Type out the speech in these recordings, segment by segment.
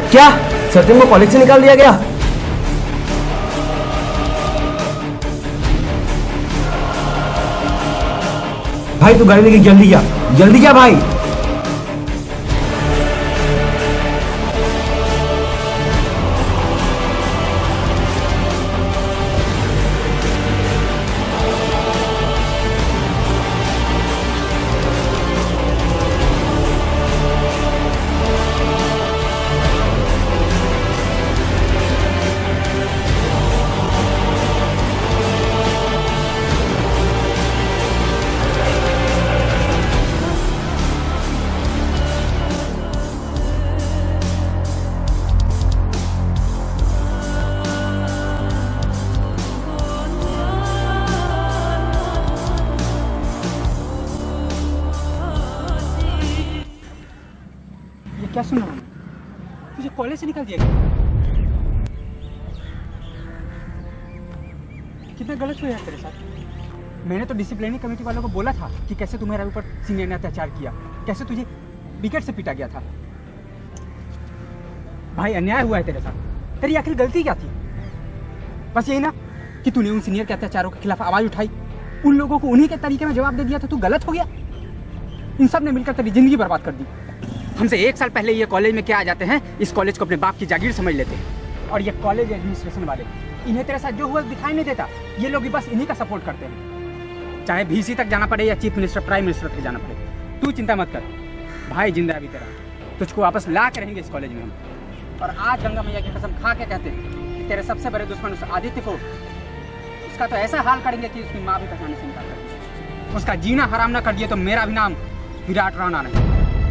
क्या सत्यम को कॉलेज से निकाल दिया गया? भाई तू गाड़ी लेके जल्दी जा भाई। क्या सुन रहा हूँ? तुझे कॉलेज से निकाल दिया गया? कितना गलत हुआ यार तेरे साथ। मैंने तो डिसिप्लिनरी कमेटी वालों को बोला था कि कैसे तुम्हारे ऊपर सीनियर ने अत्याचार किया, कैसे तुझे विकेट से पीटा गया था। भाई अन्याय हुआ है तेरे साथ। तेरी आखिर गलती क्या थी? बस यही ना कि तूने उन सीनियर के अत्याचारों के खिलाफ आवाज उठाई, उन लोगों को उन्हीं के तरीके में जवाब दे दिया था। तू गलत हो गया। इन सब ने मिलकर तेरी जिंदगी बर्बाद कर दी। हमसे 1 साल पहले ये कॉलेज में क्या आ जाते हैं, इस कॉलेज को अपने बाप की जागीर समझ लेते हैं। और ये कॉलेज एडमिनिस्ट्रेशन वाले, इन्हें तेरे साथ जो हुआ दिखाई नहीं देता। ये लोग भी बस इन्हीं का सपोर्ट करते हैं, चाहे VC तक जाना पड़े या चीफ मिनिस्टर प्राइम मिनिस्टर तक जाना पड़े। तू चिंता मत कर भाई, जिंदा अभी तेरा, तुझको वापस ला के रहेंगे इस कॉलेज में हम। और आज गंगा मैया की कसम खा के कहते हैं कि तेरे सबसे बड़े दुश्मन उस आदित्य को, उसका तो ऐसा हाल करेंगे कि उसकी माँ भी पहचाने से इनकार कर, उसका जीना हराम ना कर दिए तो मेरा भी नाम विराट राणा नहीं।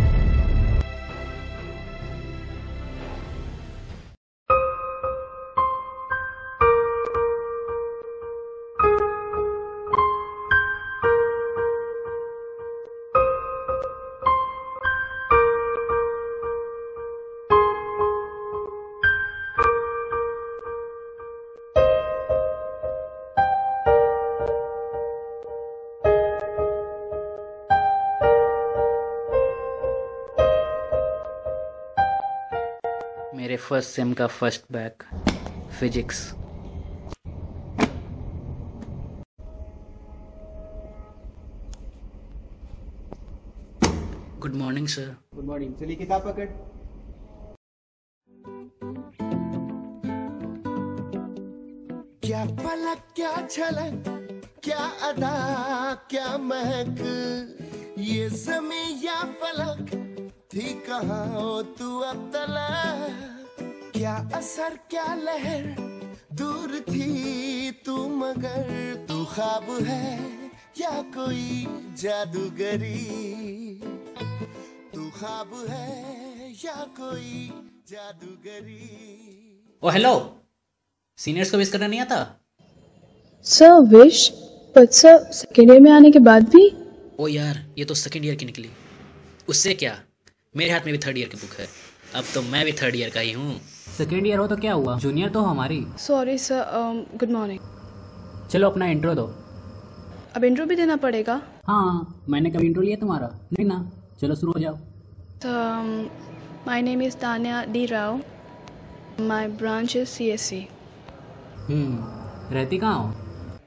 मेरे फर्स्ट सेम का first back physics. Good morning sir. Good morning. चलिए किताब पकड़। क्या पलक क्या झलक क्या अदा क्या महक, ये ज़मीं या फलक थी कहाँ हो तू अब तलक। क्या असर क्या लहर दूर थी तू मगर, तू ख्वाब है या कोई जादूगरी, तू ख्वाब है या कोई जादूगरी। ओ हेलो, सीनियर्स को विश करना नहीं आता? Sir wish, but sir second year में आने के बाद भी। ओ यार, ये तो सेकेंड ईयर की निकली। उससे क्या, मेरे हाथ में भी थर्ड ईयर की बुक है। अब तो मैं भी थर्ड ईयर का ही हूँ। सेकेंड ईयर हो तो क्या हुआ, जूनियर तो हमारी। Sorry sir, good morning. चलो अपना इंट्रो दो। अब इंट्रो भी देना पड़ेगा? हाँ, मैंने कभी इंट्रो लिया तुम्हारा? नहीं ना। चलो शुरू हो जाओ। My name is Tanya D Rao, my branch is CSC। रहती कहाँ हो?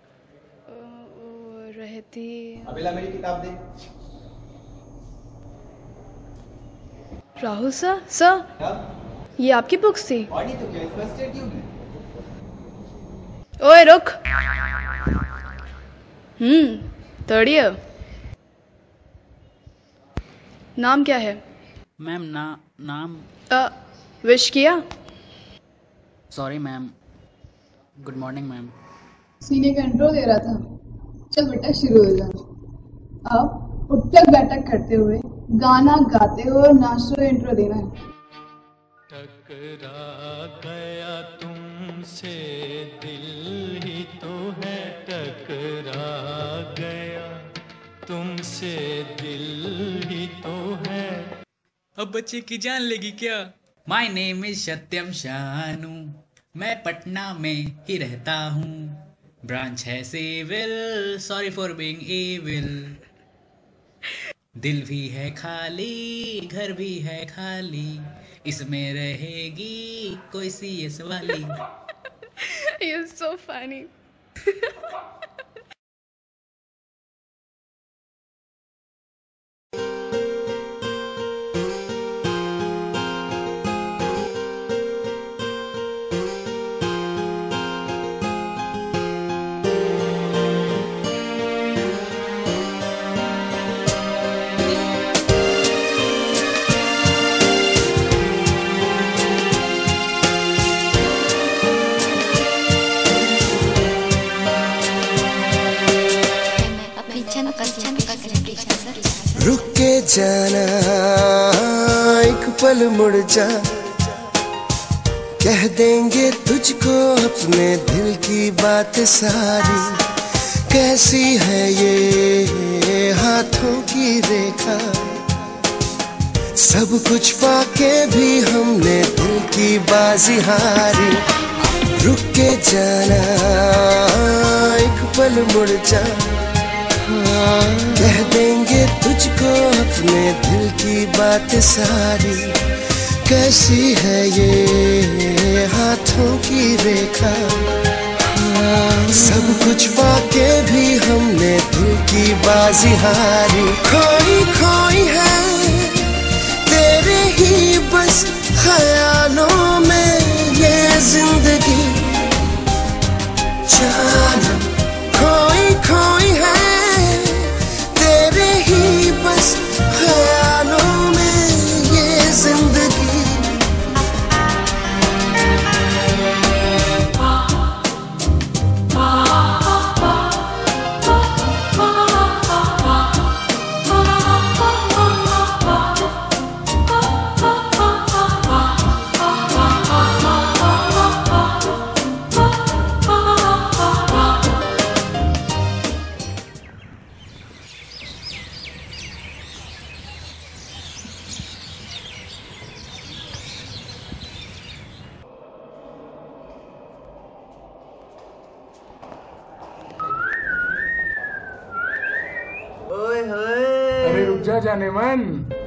रहती। अबेला मेरी किताब दे। राहुल सर क्या? ये आपकी बुक्स थी? और नहीं तो क्या, फर्स्ट ईयर क्यों? ओए रुक। Third year. नाम क्या है? मैम नाम विश किया? Sorry ma'am. Good morning ma'am. Senior का इंट्रो दे रहा था। चल बेटा शुरू हो जा। अब उठक बैठक करते हुए गाना गाते हुए और नाचते हुए इंट्रो देना है। टकरा गया तुमसे दिल ही तो है, टकरा गया तुमसे दिल ही तो है। अब बच्चे की जान लेगी क्या? My name is Satyam Shanu, मैं पटना में ही रहता हूँ। ब्रांच है civil, sorry for being evil. दिल भी है खाली, घर भी है खाली, इसमें रहेगी कोई CS वाली। You're so funny. रुक के जाना एक पल मुड़ जा, कह देंगे तुझको अपने दिल की बात सारी। कैसी है ये हाथों की रेखा, सब कुछ पाके भी हमने दिल की बाजी हारी। रुक के जाना एक पल मुड़ जा, कह देंगे तुझको अपने दिल की बात सारी। कैसी है ये हाथों की रेखा, सब कुछ पाके भी हमने दिल की बाजी हारी। खोई खोई है तेरे ही बस ख्यालों में ये जिंदगी, जाना खोई खोई है बस ख्यालों में ये जिंदगी। अरे रुक जा जाने मन।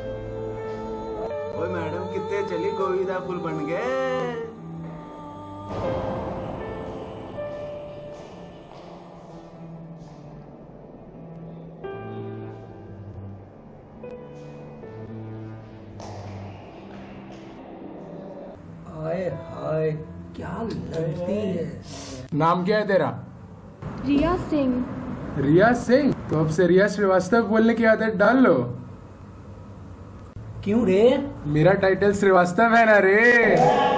ओए मैडम कितने चली, गोविंदा फूल बन गए। हाय हाय क्या लगती है। नाम क्या है तेरा? रिया सिंह। रिया सिंह? तो अब से रिया श्रीवास्तव बोलने की आदत डाल लो। क्यों रे? मेरा टाइटल श्रीवास्तव है ना रे।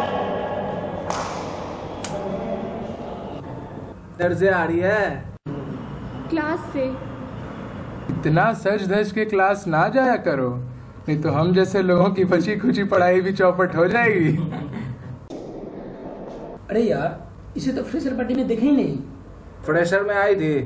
दर्द से आ रही है? क्लास से। इतना सज धज के क्लास ना जाया करो, नहीं तो हम जैसे लोगों की बची खुची पढ़ाई भी चौपट हो जाएगी। अरे यार इसे तो फ्रेशर पार्टी में देखा ही नहीं। फ्रेशर में आई थी।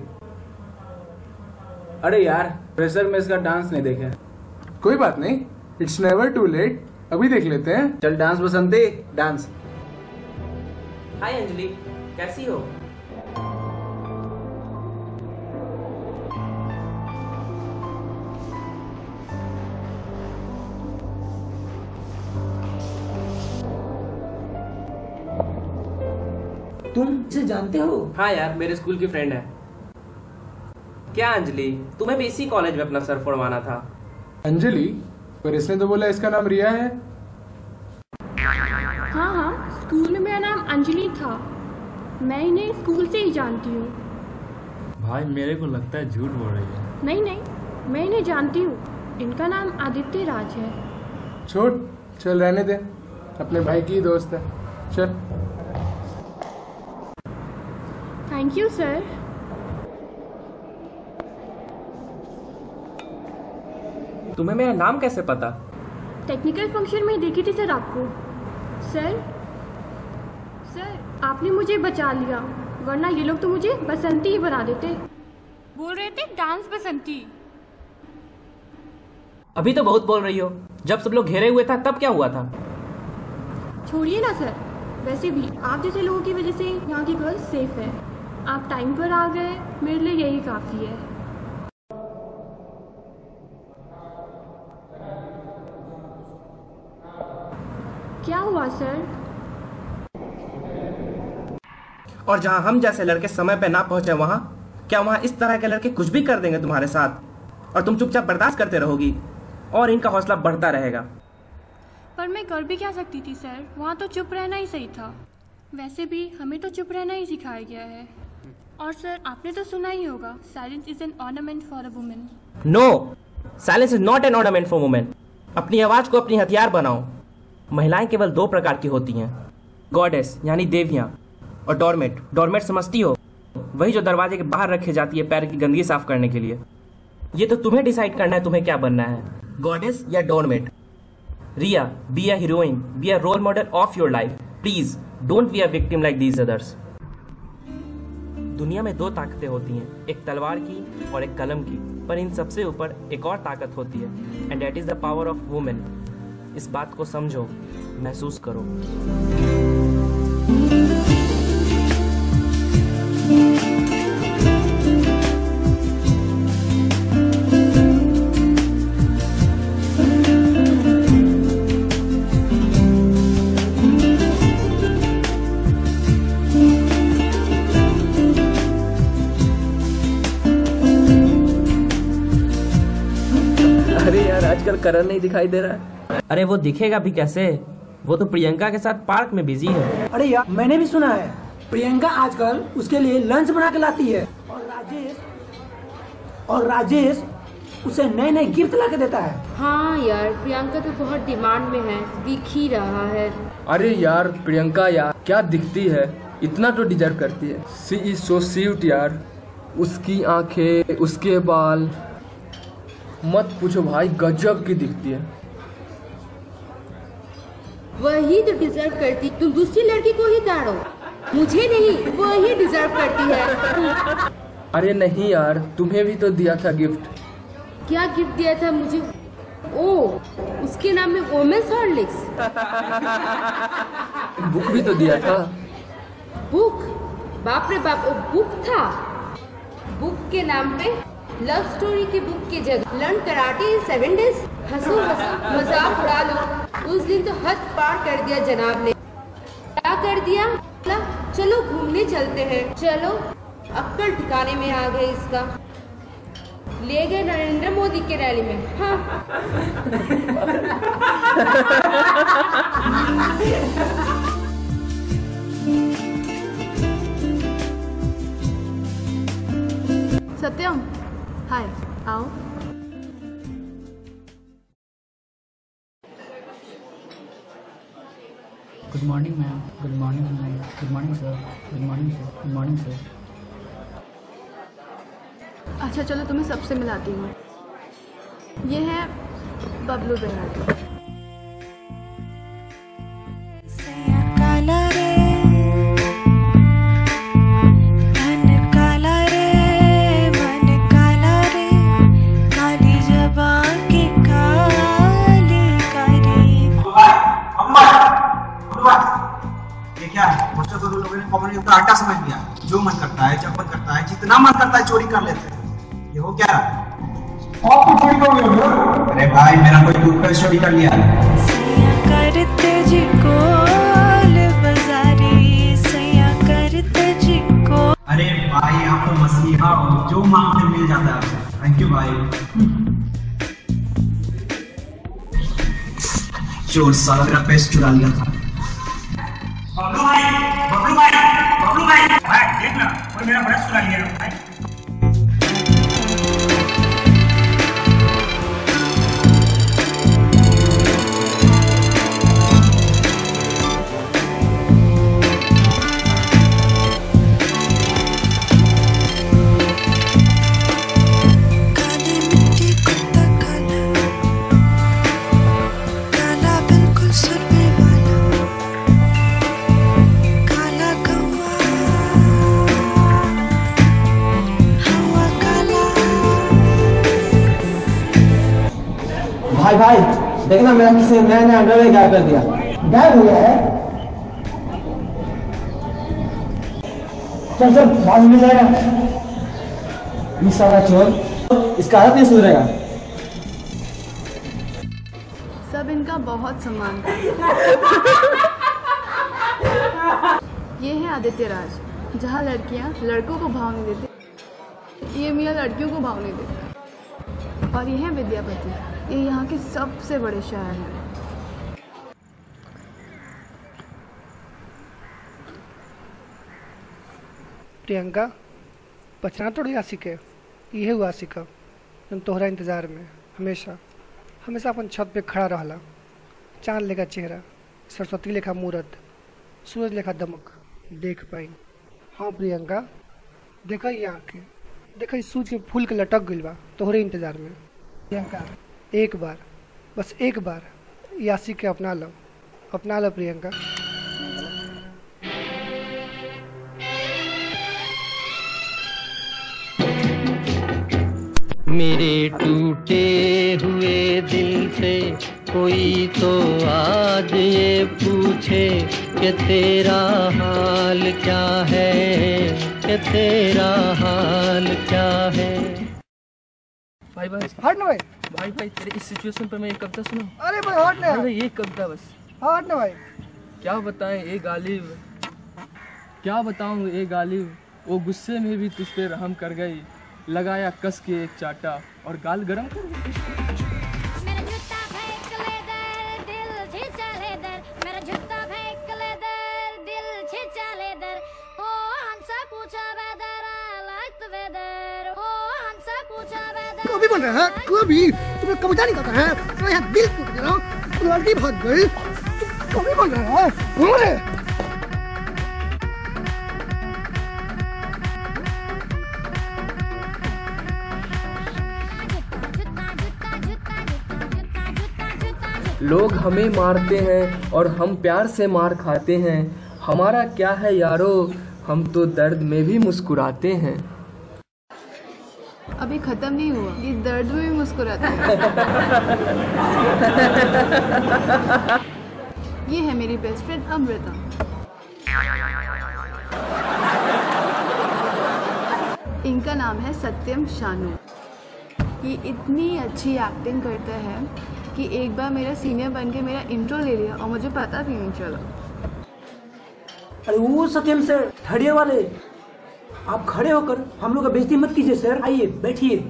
अरे यार फ्रेशर में इसका डांस नहीं देखे। कोई बात नहीं, इट्स नेवर टू लेट, अभी देख लेते हैं। चल dance Basanti, dance. Hi Anjali, कैसी हो? तुम इसे जानते हो? हाँ यार, मेरे स्कूल की फ्रेंड है। क्या अंजलि, तुम्हें भी इसी कॉलेज में अपना सर फोड़वाना था? अंजलि? पर इसने तो बोला इसका नाम रिया है। हाँ हाँ, स्कूल में मेरा नाम अंजलि था। मैं इन्हें स्कूल से ही जानती हूँ। भाई मेरे को लगता है झूठ बोल रही है। नहीं नहीं, मैं इन्हें जानती हूँ। इनका नाम आदित्य राज है। छोड़, चल रहने दे, अपने भाई की दोस्त है, चल। Thank you sir. तुम्हें मेरा नाम कैसे पता? टेक्निकल फंक्शन में देखी थी सर आपको। सर आपने मुझे बचा लिया, वरना ये लोग तो मुझे बसंती ही बना देते। बोल रहे थे डांस बसंती। अभी तो बहुत बोल रही हो, जब सब लोग घेरे हुए था तब क्या हुआ था? छोड़िए ना सर, वैसे भी आप जैसे लोगों की वजह से यहाँ की गर्ल्स सेफ है। आप टाइम पर आ गए, मेरे लिए यही काफ़ी है। क्या हुआ सर? और जहां हम जैसे लड़के समय पे ना पहुंचे वहां, क्या वहां इस तरह के लड़के कुछ भी कर देंगे तुम्हारे साथ और तुम चुपचाप बर्दाश्त करते रहोगी और इनका हौसला बढ़ता रहेगा? पर मैं कर भी क्या सकती थी सर, वहाँ तो चुप रहना ही सही था। वैसे भी हमें तो चुप रहना ही सिखाया गया है। और सर आपने तो सुना ही होगा, silence is an ornament for a women. No, silence is not an ornament for women. अपनी आवाज को अपनी हथियार बनाओ। महिलाएं केवल दो प्रकार की होती हैं, गॉडेस यानी देवियां और डॉर्मेट। डॉर्मेट समझती हो? वही जो दरवाजे के बाहर रखी जाती है पैर की गंदगी साफ करने के लिए। ये तो तुम्हें डिसाइड करना है तुम्हें क्या बनना है, गॉडेस या doormat. Riya, be a heroine, be a role model of your life. Please don't be a victim like these others. दुनिया में दो ताकतें होती हैं, एक तलवार की और एक कलम की, पर इन सबसे ऊपर एक और ताकत होती है, and that is the power of women. इस बात को समझो, महसूस करो। अरे यार आजकल करण नहीं दिखाई दे रहा है। अरे वो दिखेगा भी कैसे, वो तो प्रियंका के साथ पार्क में बिजी है। अरे यार मैंने भी सुना है, प्रियंका आजकल उसके लिए लंच बना के लाती है और राजेश उसे नए नए गिफ्ट ला के देता है। हाँ यार प्रियंका तो बहुत डिमांड में है, दिख ही रहा है। अरे यार प्रियंका यार क्या दिखती है, इतना तो डिजर्व करती है। सी इज सो स्वीट यार, उसकी आंखें, उसके बाल, मत पूछो भाई, गजब की दिखती है। वही तो डिजर्व करती, तुम दूसरी लड़की को ही ताड़ो, मुझे नहीं, वही डिजर्व करती है। अरे नहीं यार, तुम्हें भी तो दिया था गिफ्ट। क्या गिफ्ट दिया था मुझे? ओ, उसके नाम में वोमेंस हॉर्लिक्स। बुक भी तो दिया था। बुक? बाप रे बाप, वो बुक था? बुक के नाम पे लव स्टोरी की बुक की जगह लर्न कराटे इन 7 days। हंसो हंसो, मजाक उड़ा लो। उस दिन तो हद पार कर दिया जनाब ने। क्या कर दिया? चलो घूमने चलते हैं। चलो, अक्कल ठिकाने में आ गए इसका। ले गए नरेंद्र मोदी के रैली में। हाँ। सत्यम, हाय, आओ। Good morning ma'am, good morning ma'am, good morning sir, good morning sir, good morning sir. अच्छा चलो तुम्हें सबसे मिलाती हूँ। ये है बबलू बेहरा। काला रे मन, काला रे मन, काला रे काली जबान की काली कारी। ये क्या है? बच्चों को लोगों ने कॉमन का आटा समझ लिया, जो मन करता है, जब मन करता है, जितना मन करता है चोरी कर लेते हैं। ये हो क्या? आप चोरी करोगे? अरे भाई मेरा कोई दूध का चोरी कर लिया। सैया करते जी कोल बाजारी, सैया करते जी को। अरे भाई आप तो मसीहा हो, जो मांगते मिल जाता है आपसे। थैंक यू भाई। चोर साला मेरा पैसे चुरा लिया था। बबलू भाई, बबलू भाई, बबलू भाई, भाई देख ना, कोई मेरा पर्स चुरा लिया भाई। भाई भाई देखना, मेरा किसी नया नया अंडरवेयर गायब कर दिया। गायब हो गया है। चल चल बाद में मिल जाएगा। ये सारा चोर, इसका हाथ नहीं सुधरेगा। सब अब इनका बहुत सम्मान करें। ये है आदित्य राज, जहाँ लड़कियाँ लड़कों को भाव नहीं देती, ये मियाँ लड़कियों को भाव नहीं देते। और ये है विद्यापति, ये यहाँ के सबसे बड़े शायर हैं। प्रियंका बचना थोड़ी आशिक है, ये हुआ आशिका तुम तोहरा इंतजार में हमेशा हमेशा अपन छत पे खड़ा रहला। चांद लेखा चेहरा, सरस्वती लेखा मूरत, सूरज लेखा दमक देख पाई। हाँ प्रियंका, देखा ये आँखें, देखा इस सूरज के फूल के लटक गइल बा तोहरे इंतजार में। प्रियंका एक बार, बस एक बार ये आशिक के अपना लो प्रियंका। मेरे टूटे हुए दिल से कोई तो आज ये पूछे कि तेरा हाल क्या है, कि तेरा हाल क्या है। भाई हट ना भाई तेरे इस सिचुएशन पे मैं एक कविता सुनो। अरे भाई हट ना, अरे एक कविता बस। हट ना भाई। क्या बताएं ए गालिब, क्या बताऊं ए गालिब, वो गुस्से में भी तुझ पे रहम कर गई, लगाया कस के एक चाटा और गाल गरम कर गई। कभी बन रहा है, कभी तुम्हें कविता नहीं करता है, तो यहाँ दिल टूट गया, लड़की भाग गई, कभी बन रहा है। लोग हमें मारते हैं और हम प्यार से मार खाते हैं, हमारा क्या है यारो, हम तो दर्द में भी मुस्कुराते हैं। अभी खत्म नहीं हुआ, ये दर्द में भी मुस्कुराते हैं। ये है मेरी बेस्ट फ्रेंड अमृता। इनका नाम है सत्यम शानू। ये इतनी अच्छी एक्टिंग करते हैं कि एक बार मेरा सीनियर बन के मेरा इंट्रो ले लिया और मुझे पता भी नहीं चला। अरे वो सत्यम सर, थर्ड ईयर वाले, आप खड़े होकर हम लोग का बेइज्जती मत कीजिए सर, आइए बैठिए।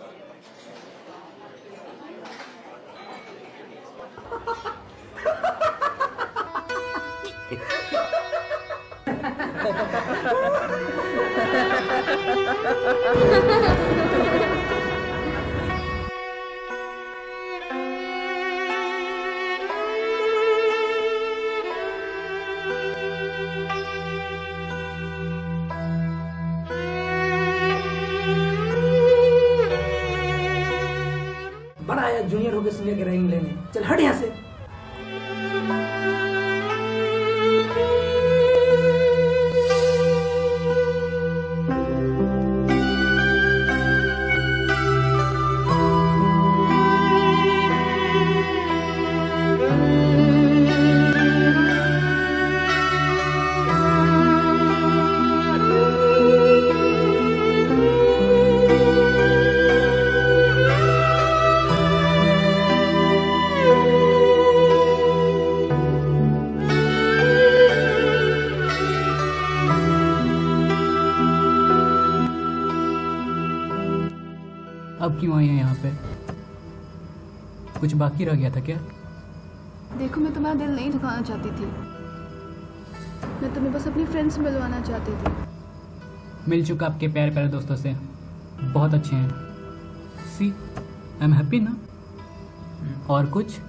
बड़ा आया जूनियर होकर सीनियर के रैंक लेने, चल हट यहाँ से। अब क्यों आई है यहाँ पे? कुछ बाकी रह गया था क्या? देखो, मैं तुम्हारा दिल नहीं दुखाना चाहती थी, मैं तुम्हें बस अपनी फ्रेंड से मिलवाना चाहती थी। मिल चुका आपके प्यारे प्यारे दोस्तों से, बहुत अच्छे हैं। सी आई एम हैप्पी ना। और कुछ?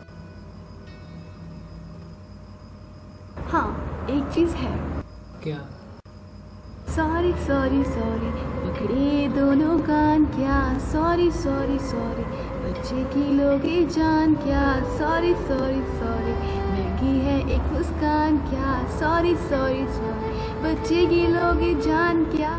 हाँ, एक चीज है। क्या? सॉरी सॉरी सॉरी, पकड़े दोनों कान क्या, सॉरी सॉरी सॉरी, बच्चे की लोगे जान क्या, सॉरी सॉरी सॉरी, महंगी है एक मुस्कान क्या, सॉरी सॉरी सॉरी, बच्चे की लोगे जान क्या।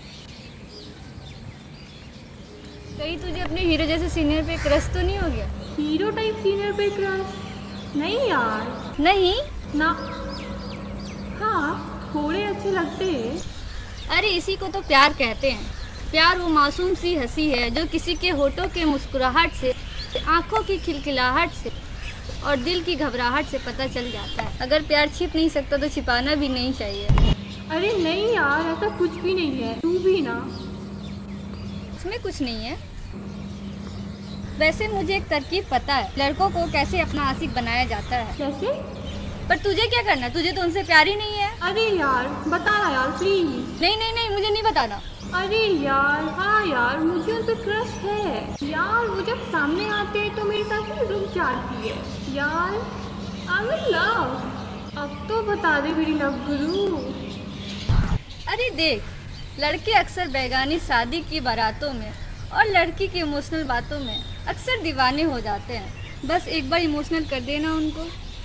कहीं तुझे अपने हीरो जैसे सीनियर पे क्रश तो नहीं हो गया? हीरो टाइप सीनियर पे क्रश? नहीं यार। नहीं ना। हाँ थोड़े अच्छे लगते हैं। अरे इसी को तो प्यार कहते हैं। प्यार वो मासूम सी हंसी है जो किसी के होठों के मुस्कुराहट से, आंखों की खिलखिलाहट से और दिल की घबराहट से पता चल जाता है। अगर प्यार छिप नहीं सकता तो छिपाना भी नहीं चाहिए। अरे नहीं यार, ऐसा कुछ भी नहीं है, तू भी ना। उसमें कुछ नहीं है। वैसे मुझे एक तरकीब पता है लड़कों को कैसे अपना आशिक बनाया जाता है। कैसे? पर तुझे क्या करना, तुझे तो उनसे प्यार ही नहीं है। अरे यार बताना यार प्लीज। नहीं नहीं नहीं, मुझे नहीं बताना। अरे यार हाँ यार, मुझे उन पे क्रश है यार। वो जब सामने आते हैं तो मेरे साथ ही रुक जाती है यार। I am in love. अब तो बता दे मेरी लव गुरु। अरे देख, लड़के अक्सर बेगानी शादी की बारातों में और लड़की की इमोशनल बातों में अक्सर दीवाने हो जाते हैं। बस एक बार इमोशनल कर देना उनको।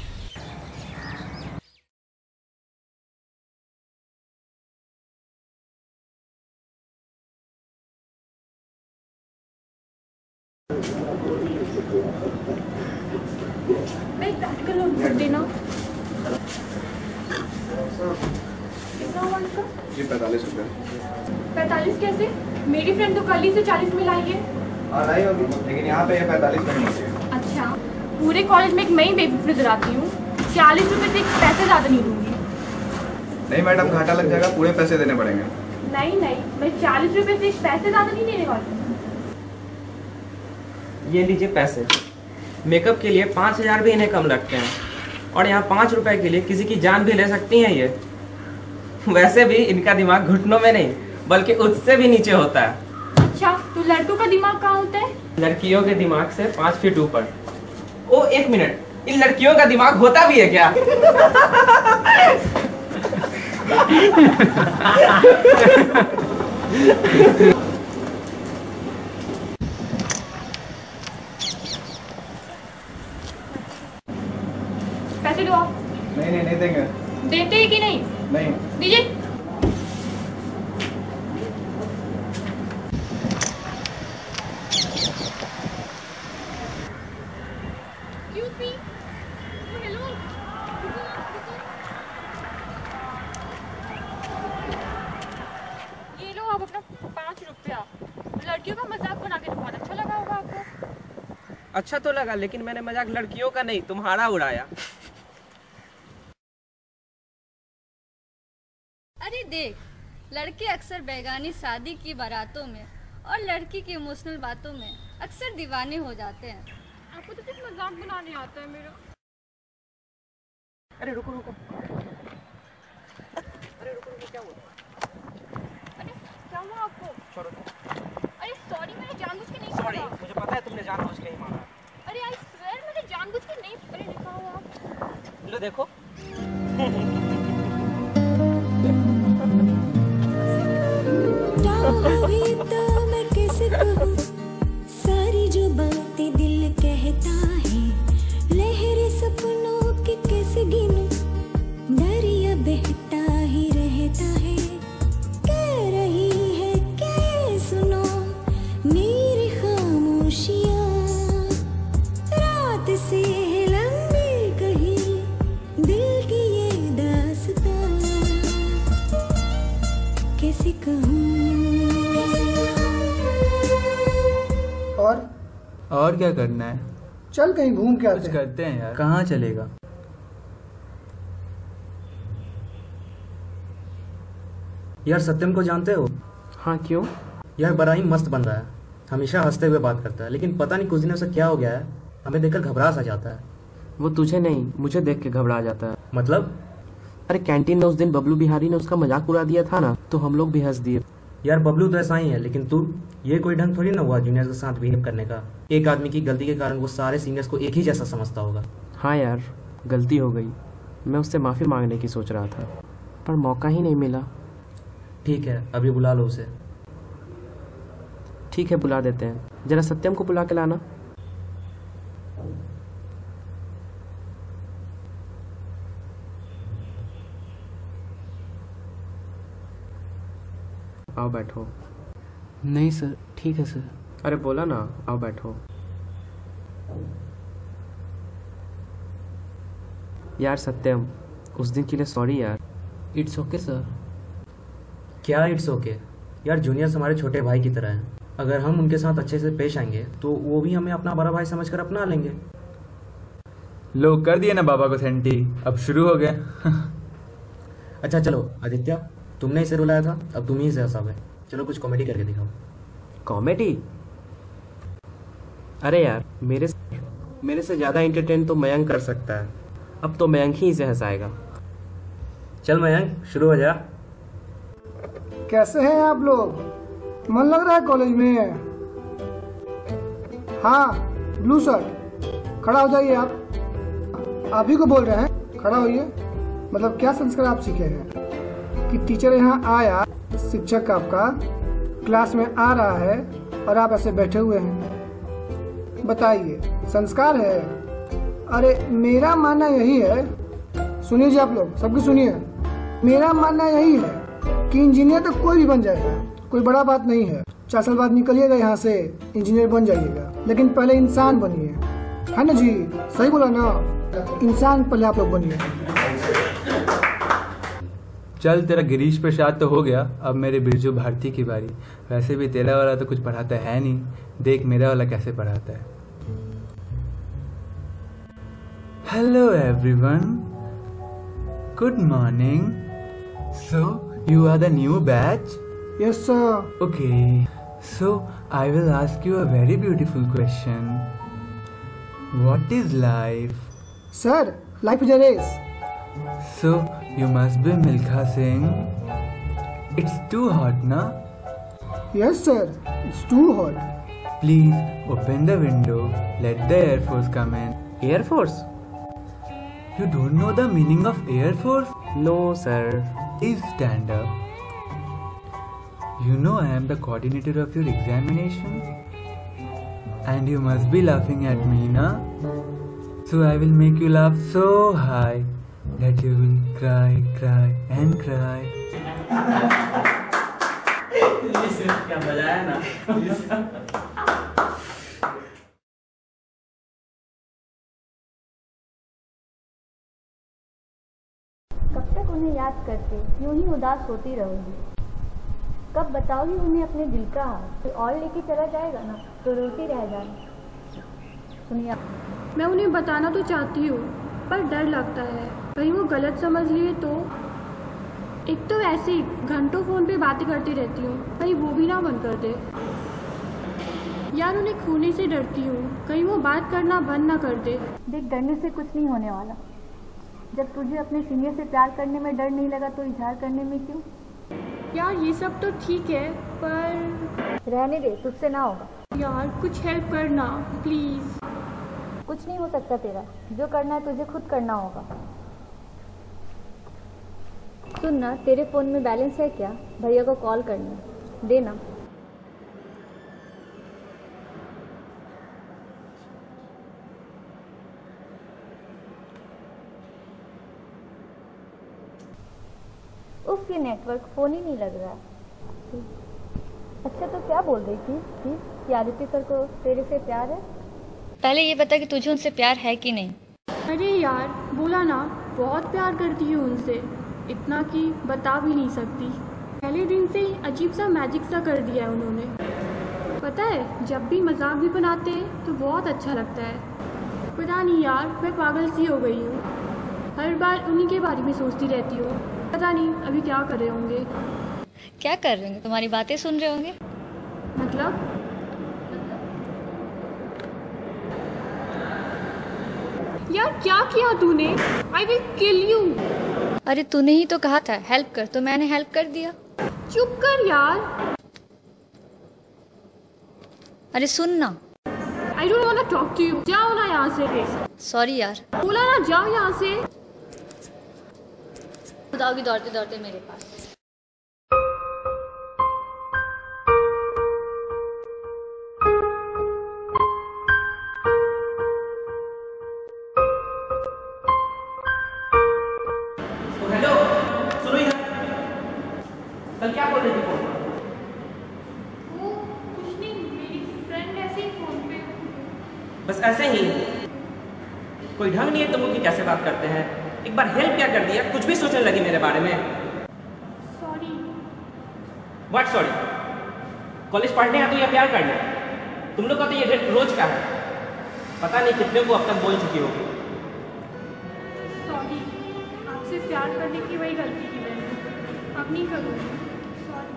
देना। जी 45 रुपये। 45 कैसे? मेरी फ्रेंड तो कल ही से 40 में लाई है। हाँ लाई होगी, लेकिन यहाँ पे ये 45 में नहीं है। अच्छा, पूरे कॉलेज में एक मैं ही बेबी फ्रिज आती हूँ। 40 रुपए से पैसे ज़्यादा नहीं दूंगी। नहीं मैडम, घाटा लग जाएगा, पूरे पैसे देने पड़ेंगे। नहीं नहीं, मैं 40 रुपए से पैसे ज़्यादा नहीं देने वाली। ये लीजिए पैसे। मेकअप के लिए 5000 भी इन्हें कम लगते हैं और यहाँ 5 रुपए के लिए किसी की जान भी ले सकती हैं ये। वैसे भी इनका दिमाग घुटनों में नहीं बल्कि उससे भी नीचे होता है। अच्छा, तो लड़कों का दिमाग कहाँ होता है? लड़कियों के दिमाग से 5 फीट ऊपर। ओ एक मिनट, इन लड़कियों का दिमाग होता भी है क्या? पैसे दो आप। नहीं देंगे। देते हैं कि नहीं? नहीं। दीजिए। ये लो आप अपना 5 रुपया। लड़कियों का मजाक बना के बहुत अच्छा लगा होगा आपको। अच्छा तो लगा, लेकिन मैंने मजाक लड़कियों का नहीं तुम्हारा उड़ाया। अरे देख, लड़के अक्सर बेगानी शादी की बारातों में और लड़की की इमोशनल बातों में अक्सर दीवाने हो जाते हैं। आपको तो सिर्फ मजाक बनाने आता है मेरा। अरे रुको रुको, अरे रुको रुको, क्या हुआ? अरे क्या हुआ आपको? छोड़ो। अरे सॉरी, मैंने जानबूझ के नहीं सॉरी, मारा। मुझे पता है तुमने जानबूझ के ही मारा। अरे आई स्वेयर मैंने जानबूझ के नहीं। अरे लिखा हुआ आप। लो देखो। अभी तो मैं कैसे कहूँ सारी जो बातें दिल कहता है, लहरें सपनों के कैसे गिनूं, दरिया बहता ही रहता है, कह रही है क्या सुनो मेरी खामोशियाँ, रात से लंबी कहीं दिल की ये दास्तां, कैसे कहूँ। और क्या करना है? चल कहीं घूम के आते कुछ करते हैं यार। कहाँ चलेगा? यार सत्यम को जानते हो? हाँ क्यों? यार बड़ा ही मस्त बन रहा है, हमेशा हंसते हुए बात करता है, लेकिन पता नहीं कुछ दिनों से क्या हो गया है, हमें देखकर घबरा सा जाता है। वो तुझे नहीं मुझे देख के घबरा जाता है। मतलब? अरे कैंटीन में उस दिन बबलू बिहारी ने उसका मजाक उड़ा दिया था ना, तो हम लोग भी हंस दिए। यार बबलू तो ऐसा ही है, लेकिन तू, ये कोई ढंग थोड़ी ना हुआ जूनियर्स के साथ बिहेव करने का। एक आदमी की गलती के कारण वो सारे सीनियर्स को एक ही जैसा समझता होगा। हाँ यार गलती हो गई, मैं उससे माफ़ी मांगने की सोच रहा था पर मौका ही नहीं मिला। ठीक है अभी बुला लो उसे। ठीक है बुला देते हैं, जरा सत्यम को बुला के लाना। आओ बैठो। नहीं सर, ठीक है सर। अरे बोला ना, आओ बैठो। यार सत्यम, उस दिन के लिए सॉरी यार। It's okay sir. क्या इट्स ओके? यार जूनियर्स हमारे छोटे भाई की तरह हैं। अगर हम उनके साथ अच्छे से पेश आएंगे तो वो भी हमें अपना बड़ा भाई समझकर अपना लेंगे। लोग कर दिए ना बाबा को सेंटी, अब शुरू हो गए। अच्छा चलो आदित्य, तुमने इसे रुलाया था, अब तुम ही इसे हंसाओगे। चलो कुछ कॉमेडी करके दिखाओ। कॉमेडी? अरे यार, मेरे से ज़्यादा एंटरटेन तो मयंक कर सकता है। अब तो मयंक ही इसे हंसाएगा। चल मयंक, शुरू हो जा। कैसे हैं आप लोग? मन लग रहा है कॉलेज में? हाँ, ब्लू शर्ट, खड़ा हो जाइए। आप ही को बोल रहे हैं, खड़ा होइए। मतलब क्या संस्कार आप सीखे हैं कि टीचर यहाँ आया, शिक्षक आपका क्लास में आ रहा है और आप ऐसे बैठे हुए हैं? बताइए, संस्कार है? अरे मेरा मानना यही है, सुनिए जी आप लोग, सबकी सुनिए। मेरा मानना यही है कि इंजीनियर तो कोई भी बन जाएगा, कोई बड़ा बात नहीं है। 4 साल बाद निकलिएगा यहाँ से, इंजीनियर बन जाइएगा, लेकिन पहले इंसान बनिए, है ना जी? सही बोला ना? इंसान पहले आप लोग बनिए। चल, तेरा गिरीश प्रसाद तो हो गया, अब मेरे बिरजू भारती की बारी। वैसे भी तेरा वाला तो कुछ पढ़ाता है नहीं, देख मेरा वाला कैसे पढ़ाता है। Hello everyone, good morning. So you are the new batch? Yes sir. Okay, so I will ask you a very beautiful question. What is life? Sir, life is a race. So you must be Milkha Singh. It's too hot, na? Yes sir, it's too hot. Please open the window, let the Air Force come in. Air Force? You don't know the meaning of Air Force? No sir. Please stand up. You know I am the coordinator of your examination, and you must be laughing at me, na? So I will make you laugh so high that you will cry, cry and cry. क्या बजाया ना? कब तक उन्हें याद करके यूं ही उदास होती रहोगी? कब बताओगी उन्हें अपने दिल का हाल? कोई और लेके चला जाएगा ना तो रोती रह जाना। सुनिए, मैं उन्हें बताना तो चाहती हूँ, पर डर लगता है कहीं वो गलत समझ लिए तो। एक तो ऐसे ही घंटों फ़ोन पे बातें करती रहती हूँ, कहीं वो भी ना बंद कर दे। यार उन्हें खोने से डरती हूँ, कहीं वो बात करना बंद ना कर दे। देख, डरने से कुछ नहीं होने वाला। जब तुझे अपने सीनियर से प्यार करने में डर नहीं लगा तो इजहार करने में क्यों? यार ये सब तो ठीक है, पर रहने दे, तुझसे ना होगा। यार कुछ हेल्प करना प्लीज। कुछ नहीं हो सकता तेरा, जो करना है तुझे खुद करना होगा। सुन ना, तेरे फोन में बैलेंस है क्या? भैया को कॉल करना, देना। उसके नेटवर्क फोन ही नहीं लग रहा। अच्छा तो क्या बोल रही थी कि आदित्य सर को तेरे से प्यार है? पहले ये बता कि तुझे उनसे प्यार है कि नहीं। अरे यार बोला ना, बहुत प्यार करती हूँ उनसे, इतना कि बता भी नहीं सकती। पहले दिन से ही अजीब सा मैजिक सा कर दिया है उन्होंने। पता है, जब भी मजाक भी बनाते हैं तो बहुत अच्छा लगता है। पता नहीं यार, मैं पागल सी हो गई हूँ। हर बार उन्हीं के बारे में सोचती रहती हूँ। पता नहीं अभी क्या कर रहे होंगे। क्या कर रहे होंगे? तुम्हारी बातें सुन रहे होंगे। मतलब? यार क्या किया तूने? I will kill you. अरे तूने ही तो कहा था हेल्प कर, तो मैंने हेल्प कर दिया। चुप कर यार। अरे सुन ना। I don't want to talk to you. जाओ ना यहाँ से। सॉरी यार। बोला ना जाओ यहाँ से। खुद आओगी दौड़ते दौड़ते मेरे पास। हेलो, सुनो इधर। कल क्या बोल रही थी फोन पर? वो कुछ नहीं, मेरी फ्रेंड ऐसे ही फोन पे। बस ऐसे ही? कोई ढंग नहीं है तुम लोग की कैसे बात करते हैं? एक बार हेल्प क्या कर दिया, कुछ भी सोचने लगी मेरे बारे में। सॉरी। What sorry? कॉलेज पढ़ने आते हो या प्यार करने? तुम लोग का तो ये रोज का है, पता नहीं कितने को अब तक बोल चुकी होगी। सॉरी, आपसे प्यार करने की वही गलती की मैंने, अब नहीं करूँगी। सॉरी।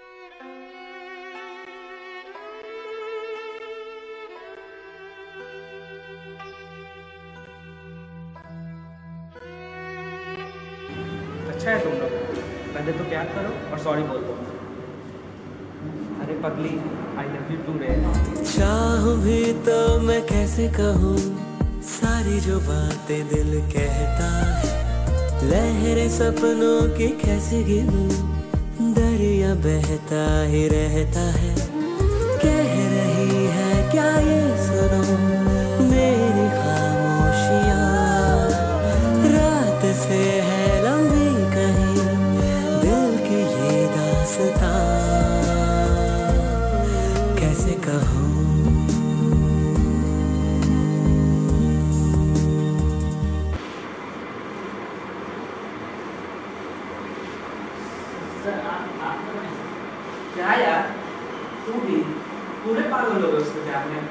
अच्छा है तुम लोग, पहले तो प्यार करो और सॉरी बोल दो। अरे पगली, आई लव यू टू रे। चाहूं भी तो मैं कैसे कहूँ सारी जो बातें दिल कहता है, लहरें सपनों की कैसे गिनूं, दरिया बहता ही रहता है। कह रही है क्या ये सुनो मेरी खामोशियाँ, रात से है लंबी कहीं दिल की ये दास्तां, कैसे कहूँ। क्या यार, तू भी पूरे पागल हो गए उसके प्यार में।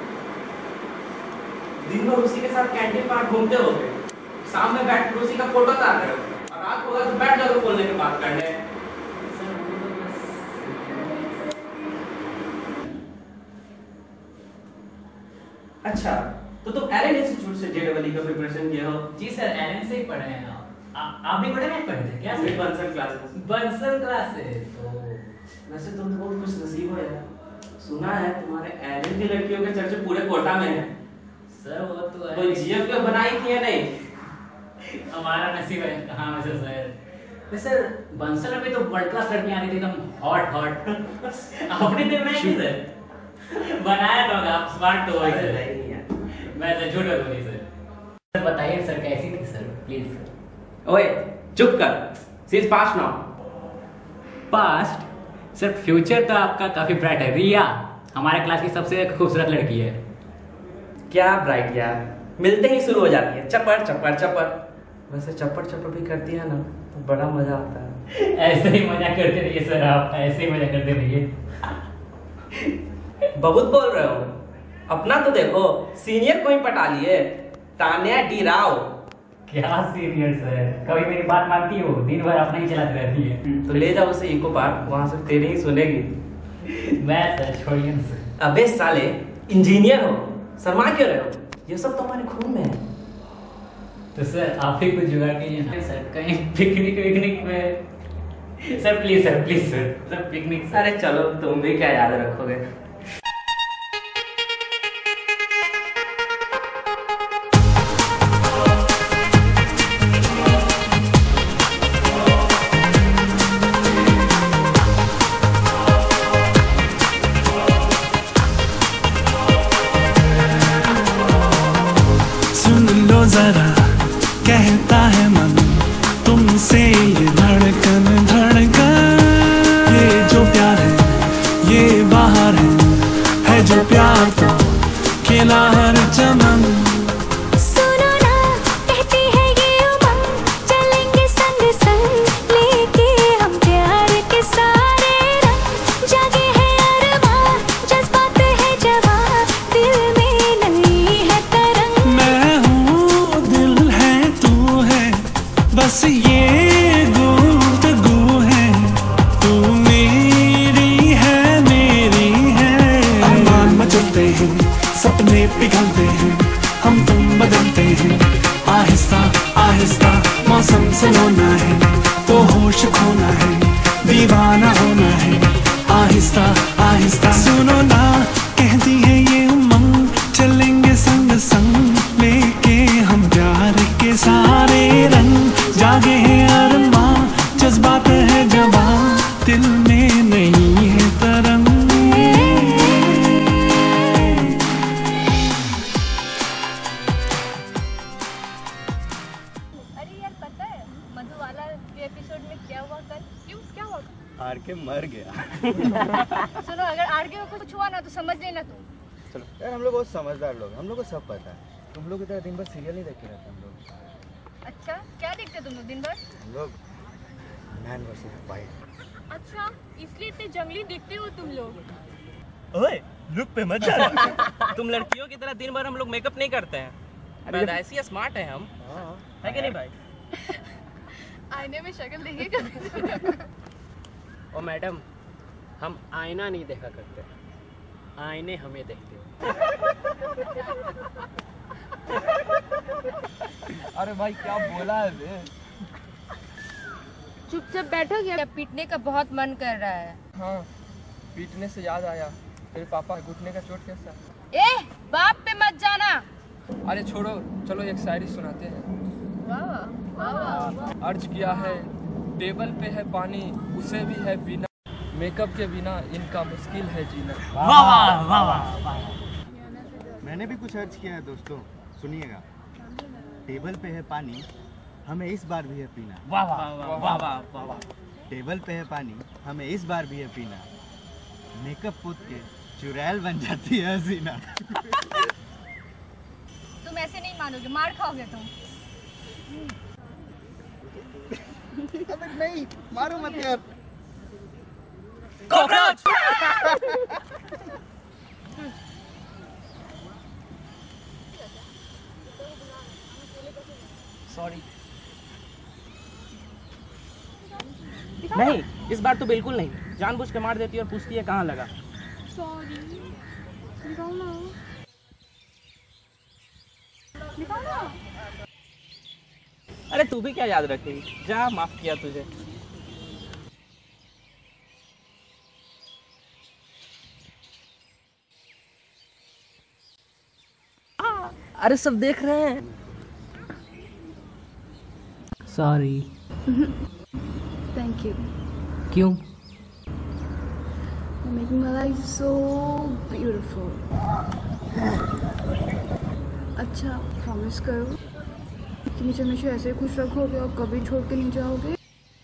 दिन भर उसी के साथ कैंटीन पार घूमते हो गए, शाम में बैठ कर उसी का फोटो तार रहे हो, और रात होगा तो बैठ जाओ बोलने के बात करने। अच्छा, तो तुम एलन इंस्टीट्यूट से जेडबलई का प्रिपरेशन किया हो? जी सर, एलन से ही पढ़े हैं। आप भी पढ़े हैं? पढ़े थे क्या? बंसल क्लासेस। बंसल क्लासेस। वैसे तुम तो बहुत खुश नसीब हो यार, सुना है तुम्हारे एलन की लड़कियों के चर्चे पूरे कोटा में है। सर वो तो है, कोई जीएफ बनाई थी या नहीं? हमारा नसीब है कहाँ वैसे सर। सर बंसल में तो वर्ल्ड क्लास लड़कियां आ रही थी एकदम हॉट हॉट। अपने दिन में नहीं सर, बनाया तो आप स्मार्ट तो वही सर। मैं सर झूठ बोली सर। बताइए सर कैसी थी सर, प्लीज सर। ओए चुप कर, she is past now. Past? Sir future तो आपका काफी ब्राइट है। रिया हमारे क्लास की सबसे खूबसूरत लड़की है। क्या ब्राइट यार, मिलते ही शुरू हो जाती है चपर चपर चपर। वैसे चप्पड़ चप्पड़ भी करती है ना तो बड़ा मजा आता है। ऐसे ही मजा करते रहिए सर, आप ऐसे ही मजा करते रहिए। बहुत बोल रहे हो, अपना तो देखो, सीनियर को ही पटा लिए, तान्या डी राव। क्या सीनियर सर, कभी मेरी बात मानती हो? दिन भर अपना ही चलाती रहती है। तो ले जाओ उसे इको पार्क, वहां से तेरी ही सुनेगी। मैं सर छोड़िए सर। अबे साले, इंजीनियर हो, शर्मा क्यों रहे हो? ये सब तो हमारे खून में है। तो सर आप ही कुछ जुगाड़ कीजिए ना सर, कहीं पिकनिक विकनिक में। Sir please sir picnic sir. अरे चलो, तुम भी क्या याद रखोगे। जरा कहता है मन तुमसे ये धड़कन धड़कन, ये जो प्यार है ये बाहर है जो प्यार तो खेला हर चमन। सुनो ना कहती है ये उमंग, चलेंगे संग संग लेके हम प्यार के सारे रंग, जागे हैं अरमां जज्बात है जवां, दिल में नहीं है तरंग। मैं हूँ दिल है तू है, बस ये गुफ्तगू है, तू मेरी है मेरी है। अरमान मचलते हैं सपने पिघलते हैं, हम तुम बदलते हैं, आहिस्ता आहिस्ता मौसम सुनोना है तो होश खोना है, दीवाना होना है, आहिस्ता आहिस्ता सुनो ना कहती है ये उमंग, चलेंगे संग संग लेके हम प्यार के सारे रंग, जागे हैं अरमां जज्बात है जवां, दिल में नहीं है तरंग। हार के मर गया। सुनो, अगर आगे को कुछ हुआ ना तो समझ लेना तुम। चलो यार, हम लोग बहुत समझदार लोग, हम लोग को सब पता है। तुम लोग इधर दिन भर सीरियल नहीं देखे रहते हम लोग। अच्छा, क्या देखते तुम लोग दिन भर? हम लोग मैन वर्सेस वाइल्ड। अच्छा, इसलिए इतने जंगली दिखते हो तुम लोग। ओए, लुक पे मत जाना। तुम लड़कियों की तरह दिन भर हम लोग मेकअप नहीं करते हैं। अरे ऐसी स्मार्ट है हम, है कि नहीं भाई? आईने में शक्ल देखेगा। ओ मैडम, हम आईना नहीं देखा करते, आईने हमें देखते हो। अरे भाई क्या बोला है बे? चुपचाप बैठोगे या पीटने का बहुत मन कर रहा है? हाँ, पीटने से याद आया, तेरे पापा घुटने का चोट कैसा? ए, बाप पे मत जाना। अरे छोड़ो, चलो एक शायरी सुनाते हैं। वाह। अर्ज किया है टेबल पे है पानी, उसे भी है पीना, मेकअप के बिना इनका मुश्किल है जीना। वाह वाह वाह। मैंने भी कुछ अर्ज किया है दोस्तों, सुनिएगा। टेबल पे है पानी, हमें इस बार भी है पीना। वाह वाह वाह वाह वाह। टेबल पे है पानी, हमें इस बार भी है पीना, मेकअप पोत के चुड़ैल बन जाती है हसीना। तुम ऐसे नहीं मानोगे, मार खाओगे तुम। अबे नहीं, मारो मत यार। कॉकरोच। सॉरी। नहीं, इस बार तो बिल्कुल नहीं। जानबूझ के मार देती है और पूछती है कहाँ लगा। सॉरी। दिखाओ ना। दिखाओ ना। अरे तू भी क्या याद रखेगी, जा, माफ किया तुझे। अरे सब देख रहे हैं। सॉरी। Thank you. क्यों? You're making my life so beautiful. अच्छा, प्रॉमिस करो कि मुझे हमेशा ऐसे खुश रखोगे और कभी छोड़ के नहीं जाओगे।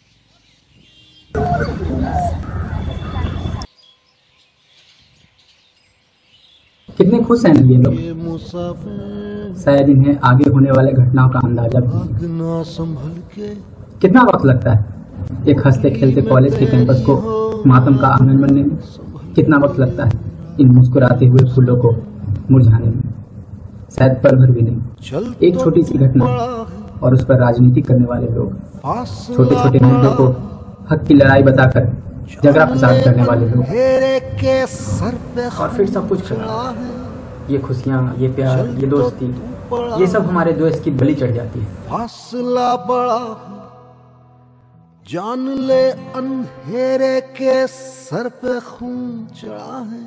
कितने खुश हैं ये लोग, शायद इन्हें आगे होने वाले घटनाओं का अंदाजा भी नहीं। कितना वक्त लगता है एक हंसते खेलते कॉलेज के कैंपस को मातम का आंगन बनने में? कितना वक्त लगता है इन मुस्कुराते हुए फूलों को मुरझाने में? शायद पल भर भी नहीं। एक छोटी सी घटना और उस पर राजनीति करने वाले लोग, छोटे छोटे मुद्दों को हक की लड़ाई बताकर झगड़ा फसाद करने वाले लोग, और फिर सब कुछ खत्म। ये खुशियाँ, ये प्यार, ये दोस्ती, ये सब हमारे दोस्त की बलि चढ़ जाती है। फासला बड़ा जान ले, अंधेरे के सर पे खून चढ़ा है।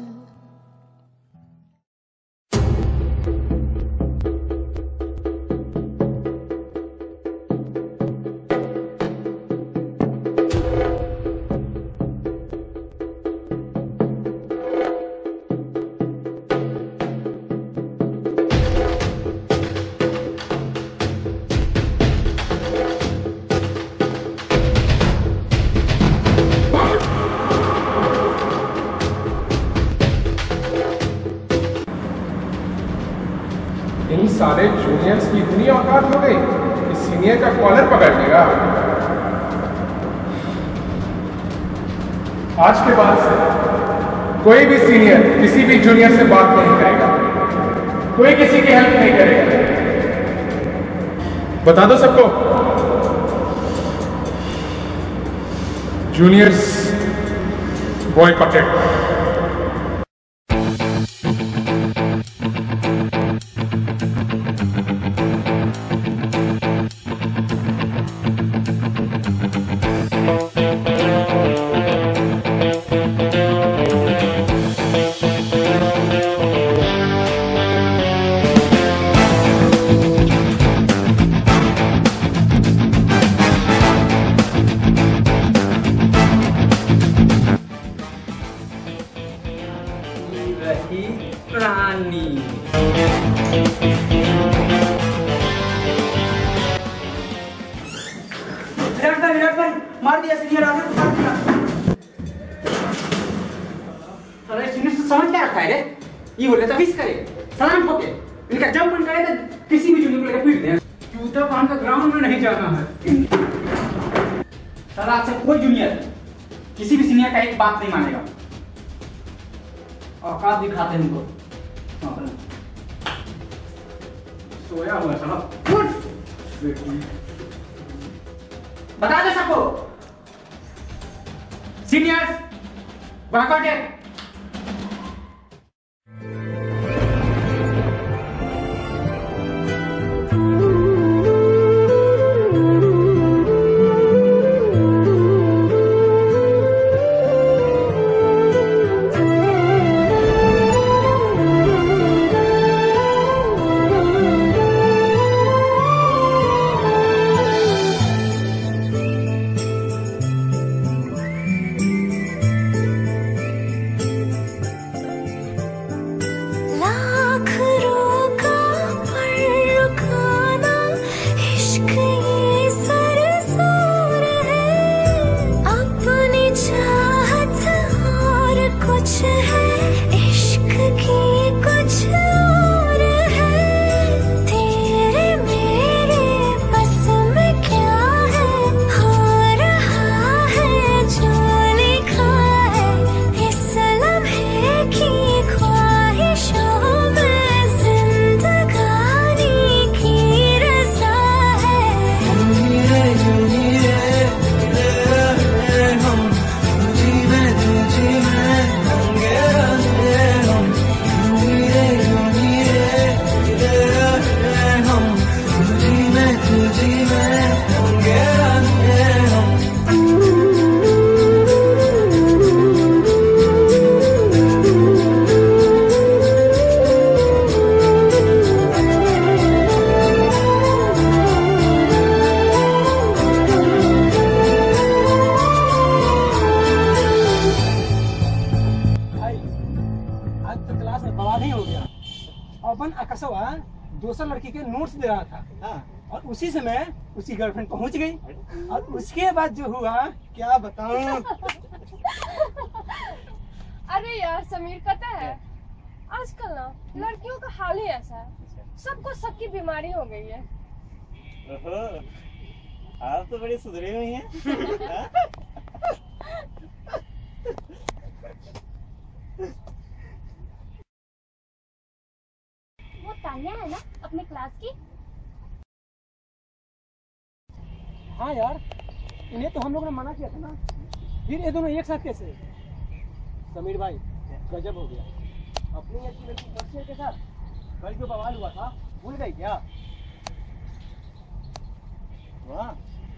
इन सारे जूनियर्स की इतनी औकात हो गई कि सीनियर का कॉलर पकड़ लेगा। आज के बाद से कोई भी सीनियर किसी भी जूनियर से बात नहीं करेगा, कोई किसी की हेल्प नहीं करेगा। बता दो सबको, जूनियर्स बॉयकॉटेड। रानी विराट भाई मार दिया सीनियर, आगे तो मार दिया। अरे सीनियर से समझ क्या रखा है रे? ये बोले तो विश करे, सलाम ठोके, इनका जंप मन करे तो किसी भी जूनियर को लेकर पीट दे। जूता पहन कर ग्राउंड में नहीं जाना है। सर आज से कोई जूनियर किसी भी सीनियर का एक बात नहीं मानेगा। औकात दिखाते हैं उनको। सोया हुआ साला। बता दे सबको सीनियर्स वर्कआउट है। दूसरा लड़की के नोट्स दे रहा था और उसी समय उसकी गर्लफ्रेंड पहुंच गई और उसके बाद जो हुआ क्या बताऊं। अरे यार समीर पता है आजकल ना लड़कियों का हाल ही ऐसा है, सबको सबकी बीमारी हो गई है। आप तो बड़ी सुधरी हुई हैं। वो तान्या है ना अपने क्लास की? हाँ यार, इन्हें तो हम लोग ने मना किया था ना, फिर ये दोनों एक साथ कैसे? समीर भाई गजब हो गया। अपनी एक लड़की बच्चे के साथ कल जो बवाल हुआ था भूल गई क्या? वाह।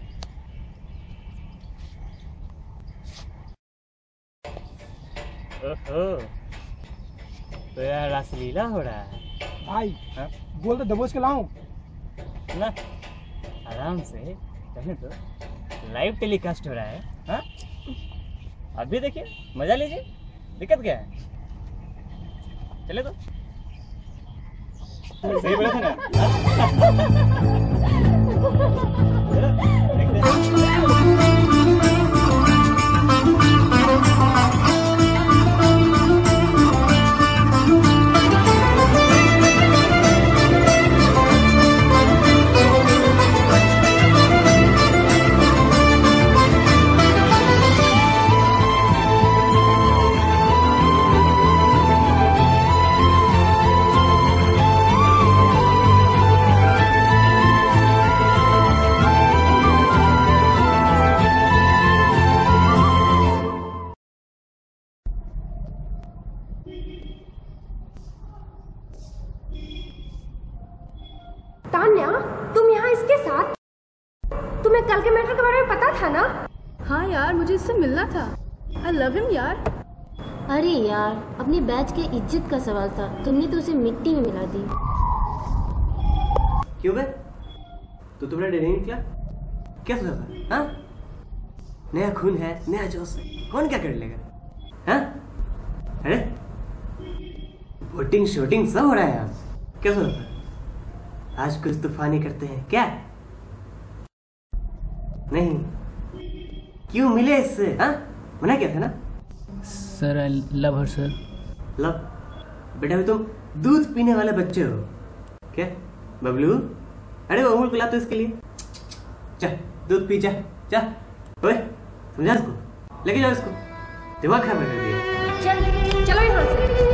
ओहो, तो यार रासलीला हो रहा है भाई। बोल तो दबोच के लाऊं ना, आराम से कहने तो लाइव टेलीकास्ट हो रहा है। हाँ अभी देखिए, मजा लीजिए, दिक्कत क्या है? चले तो सही बोला था ना। तान्या, तुम यहाँ इसके साथ? तुम्हें कल के मैटर के बारे में पता था ना? हाँ यार, मुझे इससे मिलना था। I love him यार। अरे यार, अपने बैच के इज्जत का सवाल था, तुमने तो उसे मिट्टी में मिला दी। क्यों बे? तो तुम्हारा डर नहीं निकला? क्या सोचा था? हाँ? नया खून है, नया जोश है, कौन क्या कर लेगा? हाँ? अरे वोटिंग शूटिंग सब हो रहा है यहाँ। क्या सोचा था? आज कुछ तूफानी करते हैं क्या? नहीं, क्यों मिले इससे? हाँ? मना किया था ना? Sir I love her sir. Love? बेटा तुम दूध पीने वाले बच्चे हो क्या? बबलू अरे वो अमूल पिला तो इसके लिए। चल दूध पी, जा जा। ओए समझा इसको, लेके जाओ इसको, दिमाग खराब कर दिया। चल चलो यहाँ से।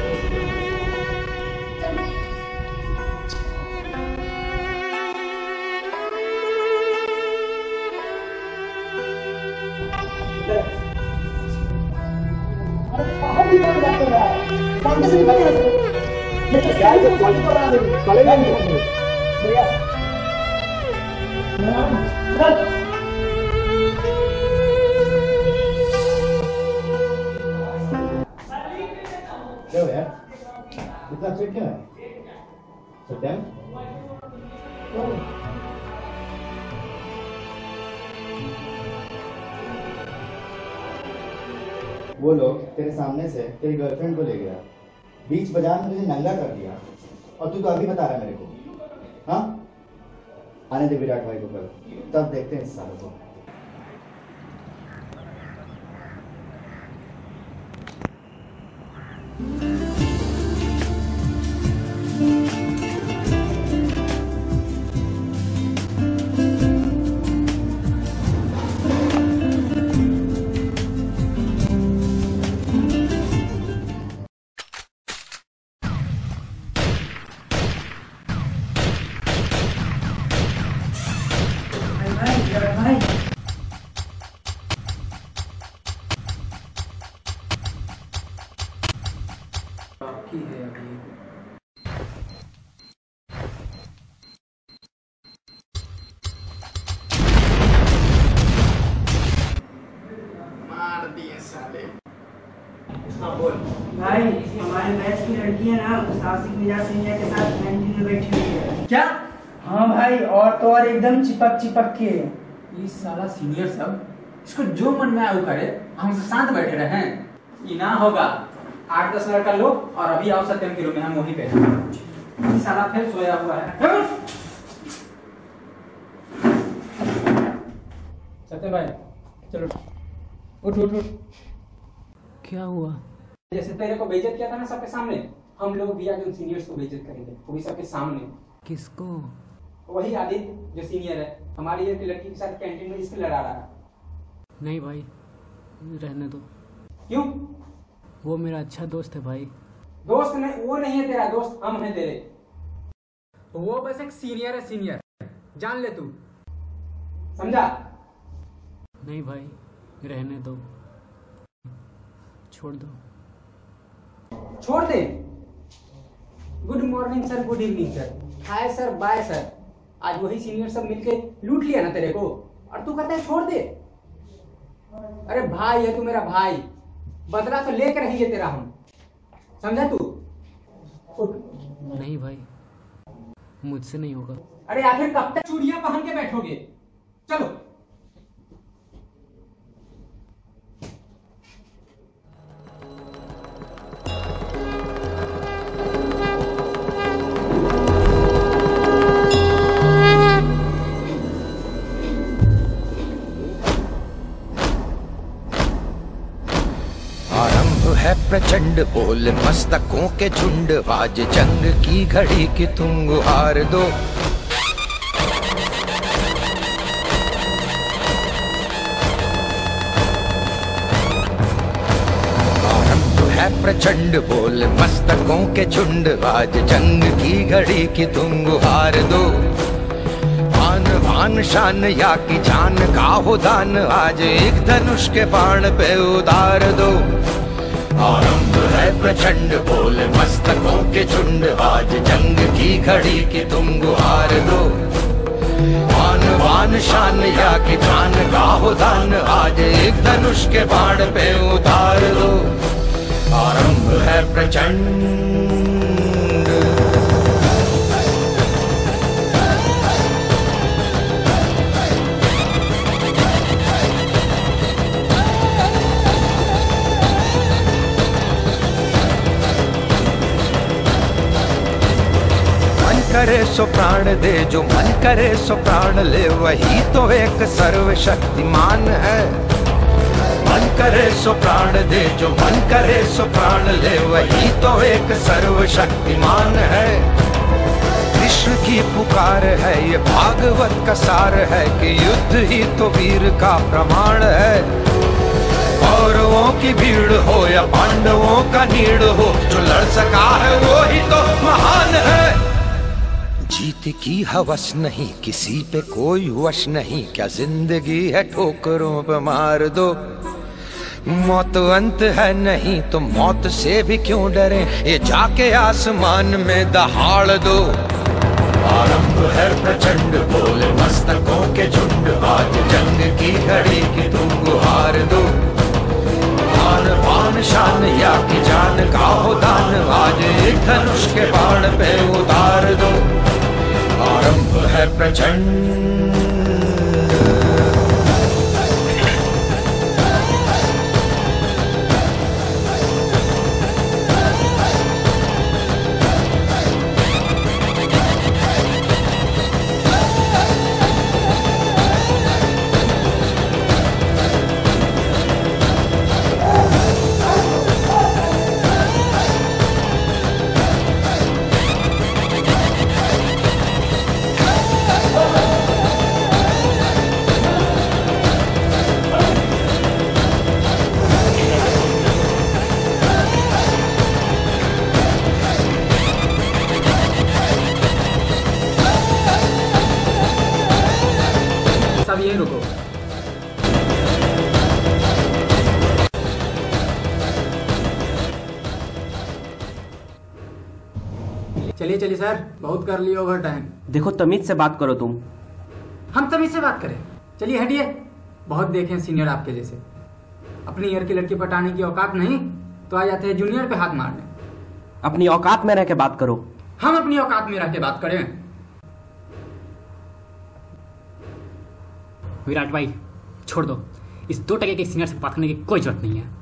क्या हो यार, इतना चेक क्या है? सत्यम, वो लोग तेरे सामने से तेरी गर्लफ्रेंड को ले गया, बीच बाजार में तुझे नंगा कर दिया, और तू तो अभी बता रहा है मेरे को। हाँ, आने दे विराट भाई को कल, तब देखते हैं इस साल को। बाकी है अभी। मार दिए साले। हाँ बोल भाई, हमारे बैच की लड़की है ना, उस आशिक मिजाज सिंधिया के साथ कैंटीन में बैठी हुई है। क्या? हाँ भाई, और तो और एकदम चिपक चिपक के। ये साला सीनियर सब इसको जो मन में आया वो करे, हम शांत बैठे रहे। ये ना होगा, 8-10 लड़का लो और अभी आओ सत्यम के रूम में, हम वहीं पे हैं। ये साला फिर सोया हुआ है। सत्यम भाई चलो उठ उठ उठ। क्या हुआ? जैसे तेरे को बेइज्जत किया था ना सबके सामने, हम लोग भी आज उन सीनियर्स को बेइज्जत करेंगे, वो भी सबके सामने। किसको? वही आदित्य जो सीनियर है, हमारी ईयर की लड़की के साथ कैंटीन में इसके लड़ा रहा है। नहीं भाई, रहने दो। क्यों? वो मेरा अच्छा दोस्त है भाई। दोस्त नहीं, वो नहीं है तेरा दोस्त, हम हैं तेरे। वो बस एक सीनियर है, सीनियर, जान ले तू, समझा? नहीं भाई, रहने दो, छोड़ दो। छोड़ दे? Good morning sir, good evening sir, hi sir, bye sir. आज वही सीनियर सब मिलके लूट लिया ना तेरे को, और तू कहता है छोड़ दे। अरे भाई है तू मेरा भाई, बदला तो लेकर रहेंगे तेरा हम, समझा तू? नहीं भाई, मुझसे नहीं होगा। अरे आखिर कब तक चूड़ियां पहन के बैठोगे? चलो। प्रचंड बोल मस्तकों के झुंड, आज जंग की घड़ी की तुम गुहार दो। आरंभ है प्रचंड बोल मस्तकों के झुंड, आज जंग की घड़ी की तुम गुहार दो। आन बान शान या की जान का हो दान, आज एक धनुष के बाण पे उतार दो। आरंभ है प्रचंड बोल मस्तकों के झुंड, आज जंग की घड़ी की तुम गुहार दो। आन बान शान या की जान का हो दान, आज एक धनुष के बाण पे उतार दो। आरंभ है प्रचंड। करे सो प्राण दे, जो मन करे सो प्राण ले, वही तो एक सर्वशक्तिमान है। मन करे सो प्राण दे, जो मन करे सो प्राण ले, वही तो एक सर्वशक्तिमान है। कृष्ण की की पुकार है, ये भागवत का सार है कि युद्ध ही तो वीर का प्रमाण है। कौरवों की भीड़ हो या पांडवों का नीड़ हो, जो लड़ सका है वो ही तो महान है। जीत की हवस नहीं, किसी पे कोई वश नहीं, क्या जिंदगी है ठोकरों पे मार दो। मौत अंत है नहीं तो मौत से भी क्यों डरे, ये जाके आसमान में दहाड़ दो। आरंभ है प्रचंड बोले मस्तकों के झुंड, आज जंग की घड़ी की तुम गुहार दो। आन बान शान या की जान का हो दान, आज एक धनुष के बाण पे उतार दो। आरंभ है प्रचंड। सब यहीं रुको। चलिए चलिए सर, बहुत कर लिया ओवर टाइम। देखो तमीज से बात करो तुम। हम तमीज से बात करें? चलिए हटिए, बहुत देखे सीनियर आपके जैसे। अपनी ईयर की लड़की पटाने की औकात नहीं तो आ जाते हैं जूनियर पे हाथ मारने। अपनी औकात में रह के बात करो। हम अपनी औकात में रह के बात करें? विराट भाई छोड़ दो, इस 2 टके के सीनियर से बात करने की कोई जरूरत नहीं है।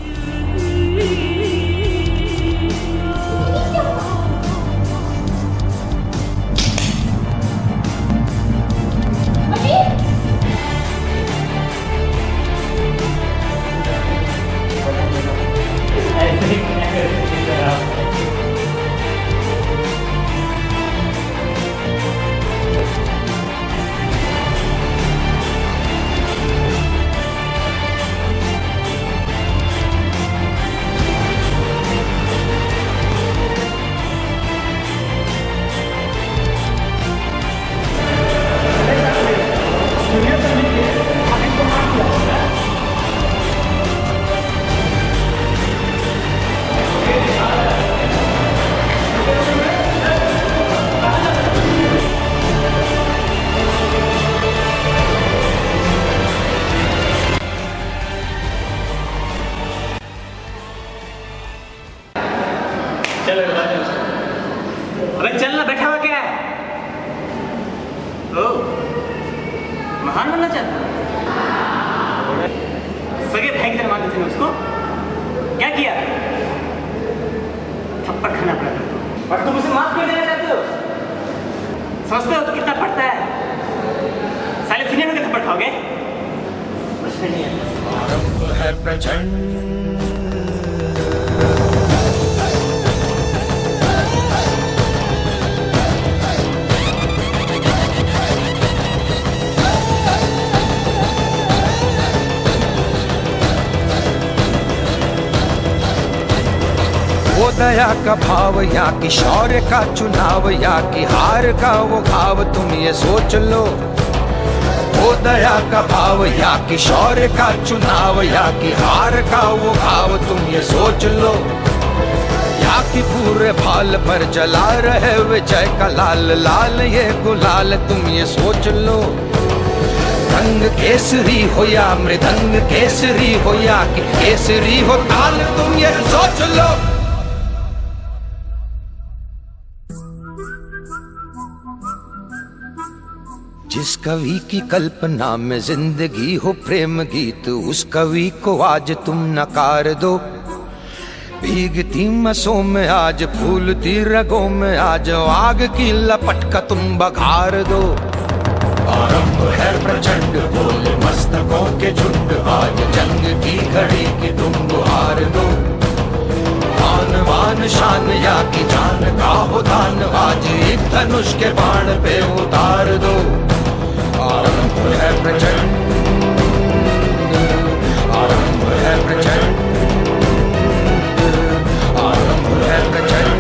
अबे चल ना, बैठा हुआ क्या है? ओ, महान बनना चाहता? सगे भाई की तरह मारते थे उसको, क्या किया? थप्पड़ खाना पड़ा था और तुम उसे माफ क्यों देना चाहते हो? समझते हो तो कितना पड़ता है? साले सीनियर में थप्पड़ खाओगे? कुछ नहीं है। आरंभ है प्रचंड। वो दया का भाव या कि शौर्य का चुनाव, या कि हार का वो घाव, तुम ये सोच लो। वो दया का भाव या कि शौर्य का चुनाव, या कि हार का वो घाव, तुम ये सोच लो। या कि पूरे भाल पर जला रहे विजय का लाल लाल ये गुलाल, तुम ये सोच लो। रंग केसरी हो या मृदंग केसरी हो, या कि केसरी हो ताल, तुम ये सोच लो। जिस कवि की कल्पना में जिंदगी हो प्रेम गीत, उस कवि को आज तुम नकार दो। भीगती मसों में आज फूलती रगों में आज आग की लपट का तुम बघार दो। आरंभ है प्रचंड बोले मस्तकों के झुंड, आज जंग की घड़ी की तुम गुहार दो। आन बान शान या की जान का हो दान, आज एक धनुष के बाण पे उतार दो। आरंभ है प्रचंड, आरंभ है प्रचंड, आरंभ है प्रचंड।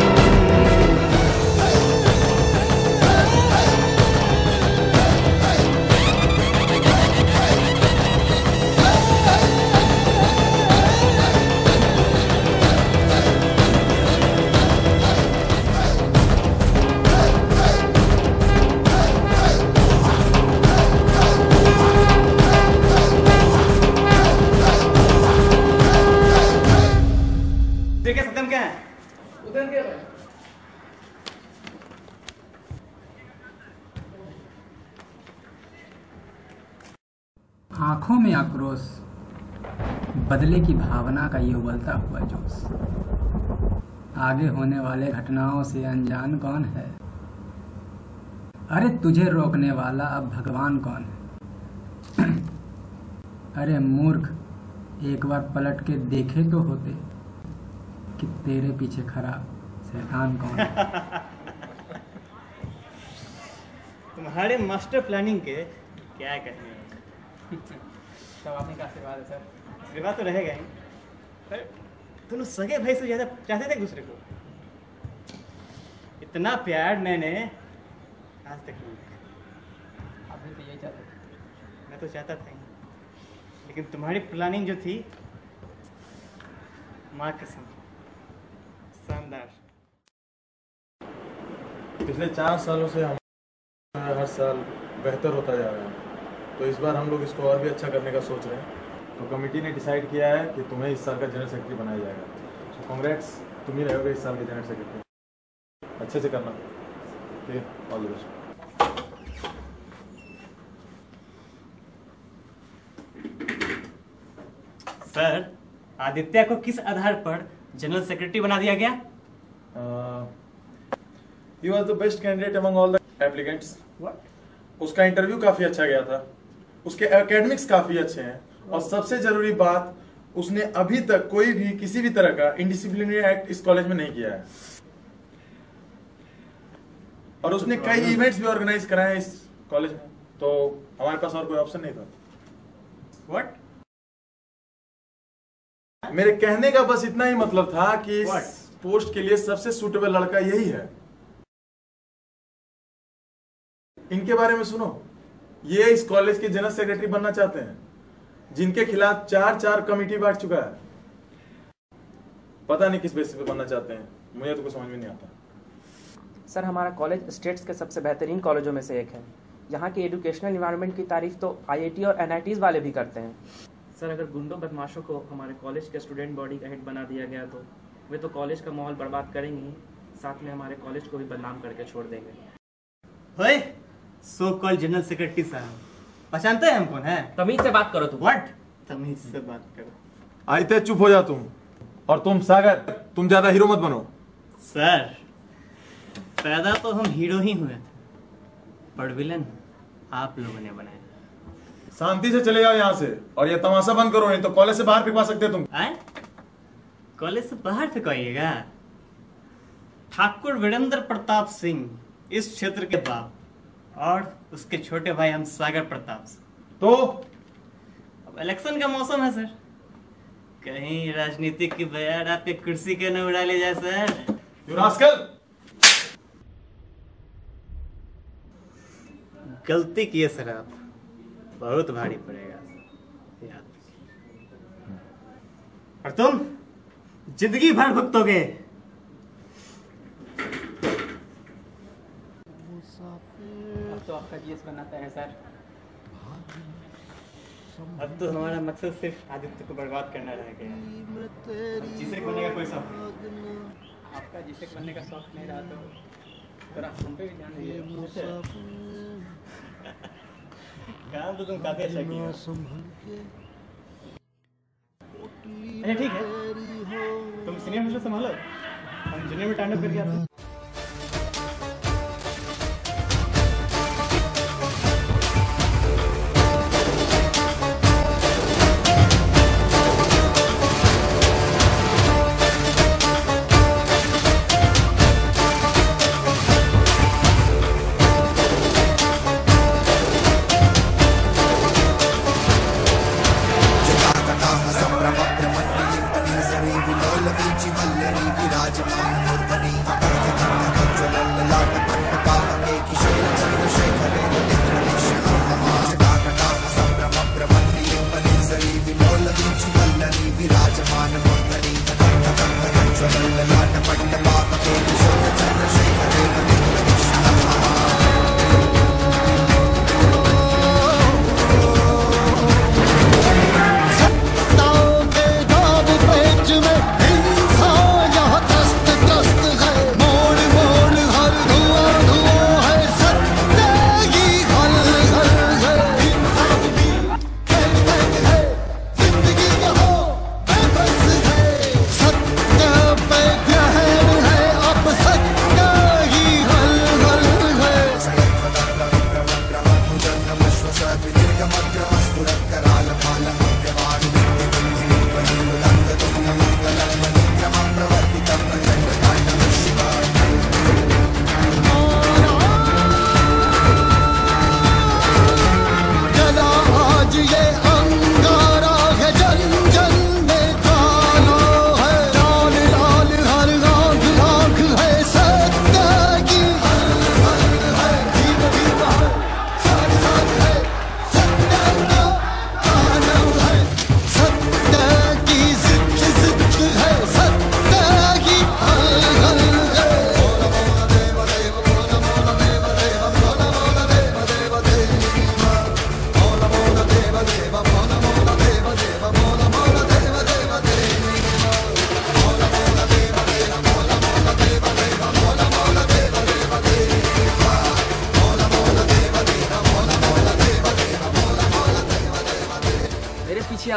आंखों में आक्रोश, बदले की भावना का ये उबलता हुआ जोश। आगे होने वाले घटनाओं से अनजान कौन है? अरे तुझे रोकने वाला अब भगवान कौन है? अरे मूर्ख, एक बार पलट के देखे तो होते कि तेरे पीछे खड़ा शैतान कौन है। तुम्हारे मास्टर प्लानिंग के क्या कहने सब आपने का आशीर्वाद है सर। आशीर्वाद तो रहेगा ही, पर दोनों सगे भाई से ज़्यादा चाहते थे एक दूसरे को। इतना प्यार मैंने आज तक नहीं देखा। आप भी तो यही चाहते थे। मैं तो चाहता था ही, लेकिन तुम्हारी प्लानिंग जो थी, माँ कसम, शानदार। पिछले 4 सालों से हम हर साल बेहतर होता जा रहा है, तो इस बार हम लोग इसको और भी अच्छा करने का सोच रहे हैं। तो कमेटी ने डिसाइड किया है कि तुम्हें इस साल का जनरल सेक्रेटरी बनाया जाएगा। सो कांग्रेट्स, तुम ही रहोगे इस साल के जनरल सेक्रेटरी। अच्छे से करना, ठीक है? All the best. Sir, Aditya को किस आधार पर जनरल सेक्रेटरी बना दिया गया? He was the best candidate among all the applicants. उसका इंटरव्यू काफी अच्छा गया था, उसके एकेडमिक्स काफी अच्छे हैं, और सबसे जरूरी बात, उसने अभी तक कोई भी किसी भी तरह का इंडिसिप्लिनरी एक्ट इस कॉलेज में नहीं किया है, और उसने कई इवेंट्स भी ऑर्गेनाइज कराए इस कॉलेज में। तो हमारे पास और कोई ऑप्शन नहीं था। What? मेरे कहने का बस इतना ही मतलब था कि इस पोस्ट के लिए सबसे सूटेबल लड़का यही है। इनके बारे में सुनो, ये इस कॉलेज के जनरल सेक्रेटरी बनना चाहते हैं, जिनके खिलाफ 4 कमेटी बैठ चुका है। पता नहीं किस बेसिस पे बनना चाहते हैं, मुझे तो कुछ समझ में नहीं आता। सर, हमारा कॉलेज स्टेट्स के सबसे बेहतरीन कॉलेजों में से एक है। यहाँ की एजुकेशनल इन्वायरमेंट की तारीफ तो IIT और NITs वाले भी करते हैं। सर, अगर गुंडों बदमाशों को हमारे कॉलेज के स्टूडेंट बॉडी का हेड बना दिया गया तो वे तो कॉलेज का माहौल बर्बाद करेंगे ही, साथ में हमारे कॉलेज को भी बदनाम करके छोड़ देंगे। सो कॉल जनरल सेक्रेटरी साहब, पहचानते हैं हम कौन है? तमीज से बात करो तुम। व्हाट? तमीज से बात करो। आदित्य, चुप हो जा तुम। और तुम सागर, तुम ज्यादा हीरो मत बनो। सर, पैदा तो हम हीरो ही हुए थे, पर विलन आप लोगों ने बनाया। शांति से चले जाओ यहाँ से, और ये तमाशा बंद करो, नहीं तो कॉलेज से बाहर फेंकवा सकते तुम। कॉलेज से बाहर फेंकवाइएगा? ठाकुर वीरेंद्र प्रताप सिंह इस क्षेत्र के बाप, और उसके छोटे भाई हम सागर प्रताप से। तो अब इलेक्शन का मौसम है सर, कहीं राजनीतिक की बयार आपके कुर्सी के न उड़ा ले जाए सर। You rascal! गलती किए सर आप, बहुत भारी पड़ेगा याद। और तुम जिंदगी भर भुगतोगे। अब तो आपका GS बनाता है सर। अब तो हमारा मकसद सिर्फ आदित्य को बर्बाद करना रह गया। जिसे बनने का कोई शौक नहीं। आपका जिसे बनने का शौक नहीं रहा तो थोड़ा हम पे भी ध्यान दीजिए। काम तो तुम काफी अच्छा किया। अच्छा ठीक है, तुम सीनियर हॉस्टल संभालो, हम जूनियर में टाइम करके आते हैं।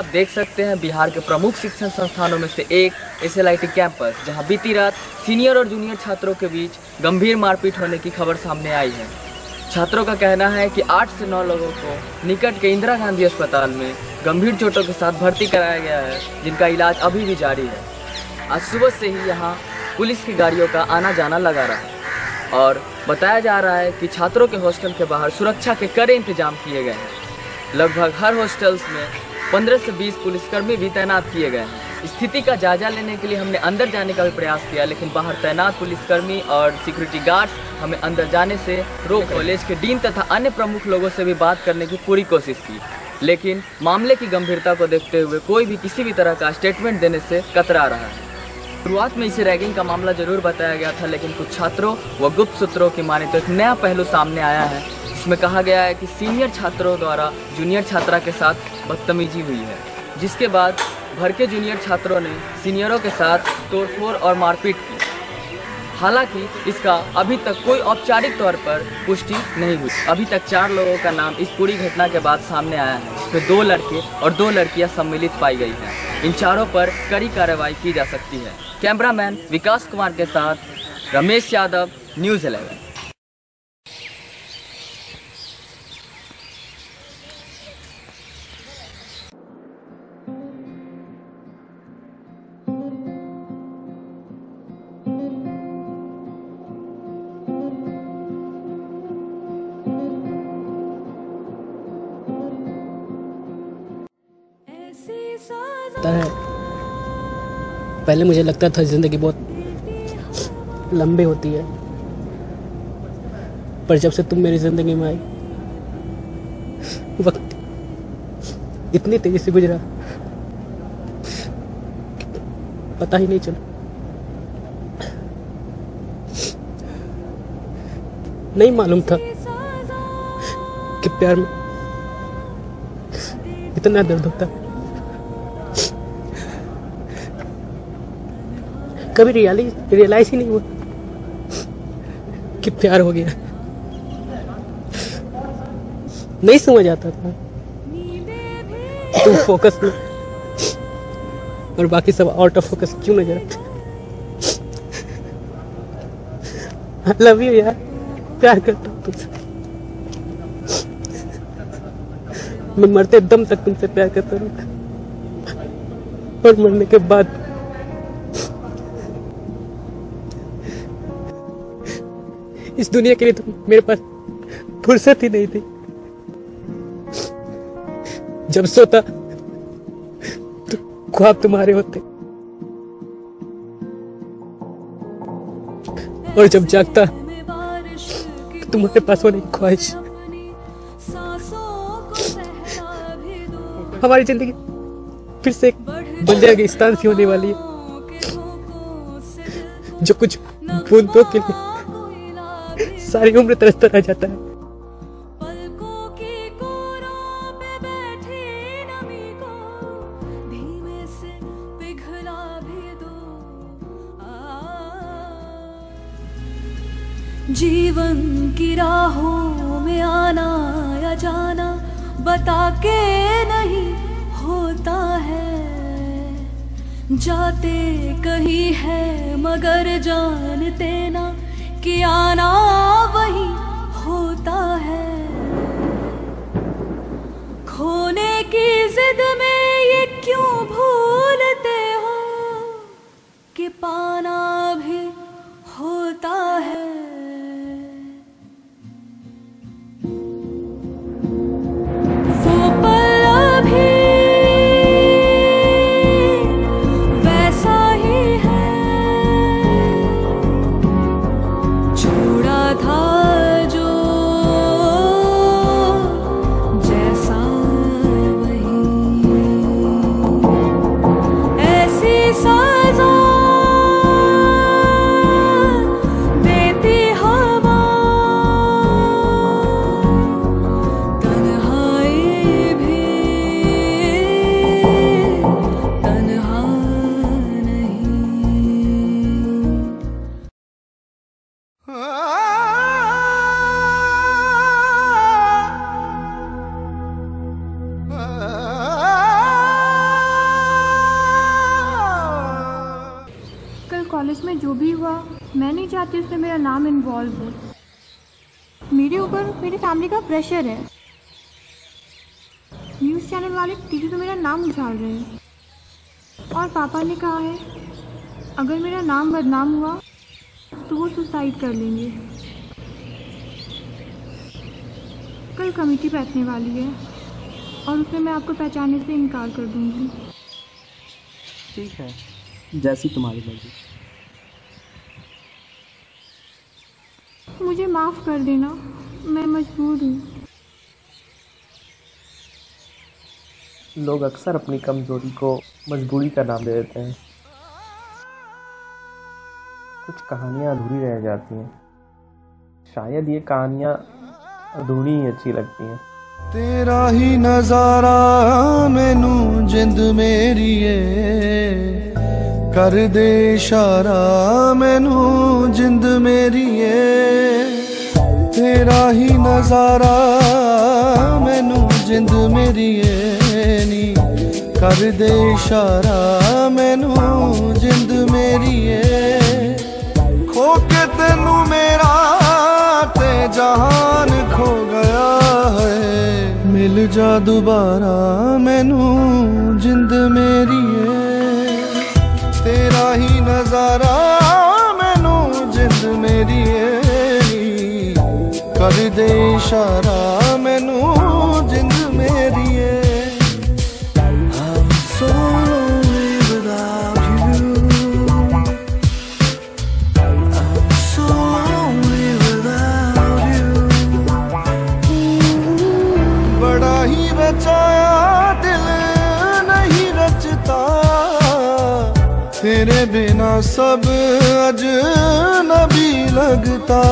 आप देख सकते हैं बिहार के प्रमुख शिक्षण संस्थानों में से एक SLIT कैंपस, जहां बीती रात सीनियर और जूनियर छात्रों के बीच गंभीर मारपीट होने की खबर सामने आई है। छात्रों का कहना है कि 8 से 9 लोगों को निकट के इंदिरा गांधी अस्पताल में गंभीर चोटों के साथ भर्ती कराया गया है, जिनका इलाज अभी भी जारी है। आज सुबह से ही यहाँ पुलिस की गाड़ियों का आना जाना लगा रहा है और बताया जा रहा है कि छात्रों के हॉस्टल के बाहर सुरक्षा के कड़े इंतजाम किए गए हैं। लगभग हर हॉस्टल्स में 15 से 20 पुलिसकर्मी भी तैनात किए गए हैं। स्थिति का जायजा लेने के लिए हमने अंदर जाने का भी प्रयास किया, लेकिन बाहर तैनात पुलिसकर्मी और सिक्योरिटी गार्ड्स हमें अंदर जाने से रोक। कॉलेज के डीन तथा अन्य प्रमुख लोगों से भी बात करने की पूरी कोशिश की, लेकिन मामले की गंभीरता को देखते हुए कोई भी किसी भी तरह का स्टेटमेंट देने से कतरा रहा है। शुरुआत में इसे रैगिंग का मामला जरूर बताया गया था, लेकिन कुछ छात्रों व गुप्त सूत्रों की माने तो एक नया पहलू सामने आया है, जिसमें कहा गया है कि सीनियर छात्रों द्वारा जूनियर छात्रा के साथ बदतमीजी हुई है, जिसके बाद भर के जूनियर छात्रों ने सीनियरों के साथ तोड़फोड़ और मारपीट की। हालांकि इसका अभी तक कोई औपचारिक तौर पर पुष्टि नहीं हुई। अभी तक 4 लोगों का नाम इस पूरी घटना के बाद सामने आया है, जिसमें 2 लड़के और 2 लड़कियां सम्मिलित पाई गई हैं। इन चारों पर कड़ी कार्रवाई की जा सकती है। कैमरामैन विकास कुमार के साथ रमेश यादव, न्यूज़ 11। है। पहले मुझे लगता था ज़िंदगी बहुत लंबी होती है, पर जब से तुम मेरी ज़िंदगी में आई वक्त इतनी तेज़ी से गुजरा पता ही नहीं चला। नहीं मालूम था कि प्यार में इतना दर्द होता है। कभी रियलाइज ही नहीं हुआ कि प्यार हो गया। नहीं समझ आता था तुम फोकस में और बाकी सब आउट ऑफ फोकस क्यों नजर आते। आई लव यू यार, प्यार करता हूँ तुमसे। मैं मरते दम तक तुमसे प्यार करता रहूंगा और मरने के बाद इस दुनिया के लिए तो मेरे पास फुर्सत ही नहीं थी। जब सोता तो ख्वाब तुम्हारे होते और जब जागता तो तुम्हारे पास होने की ख्वाहिश। हमारी जिंदगी फिर से एक बंजर रेगिस्तान सी होने वाली है, जो कुछ बूंदों के लिए सारी उम्र तरसता रह जाता है। जीवन की राहों में आना या जाना बता के नहीं होता है, जाते कहीं है मगर जानते ना कि आना वही होता है। खोने की जिद में ये क्यों भूलते हो कि पाना भी होता है। वो पल अभी वैसा ही है, छोड़ा जो भी हुआ मैं नहीं चाहती उसमें मेरा नाम इन्वॉल्व हो। मेरे ऊपर मेरी फैमिली का प्रेशर है। न्यूज़ चैनल वाले टीवी पे मेरा नाम उछाल रहे हैं और पापा ने कहा है अगर मेरा नाम बदनाम हुआ तो वो सुसाइड कर लेंगे। कल कमेटी बैठने वाली है और उसमें मैं आपको पहचानने से इनकार कर दूंगी। ठीक है, जैसी तुम्हारी मर्जी। मुझे माफ़ कर देना, मैं मजबूर हूँ। लोग अक्सर अपनी कमजोरी को मजबूरी का नाम दे देते हैं। कुछ कहानियाँ अधूरी रह जाती हैं, शायद ये कहानियाँ अधूरी ही अच्छी लगती हैं। तेरा ही नजारा मैनू जिंद मेरी है, कर दे इशारा मैनू जिंद मेरी है। तेरा ही नजारा मैनू जिंद मेरी है नी, कर दे इशारा मैनू जिंद मेरी है। खो के तेनू मेरा ते जहान खो गया है, मिल जा दोबारा मैनू जिंद मेरी है। तेरा ही नजारा मैनू जिंद मेरी है, कर दे इशारा मैनू जिंद मेरी है। I'm so lonely without you, I'm so lonely without you। बड़ा ही रचाया दिल नहीं रचता, तेरे बिना सब अजनबी लगता।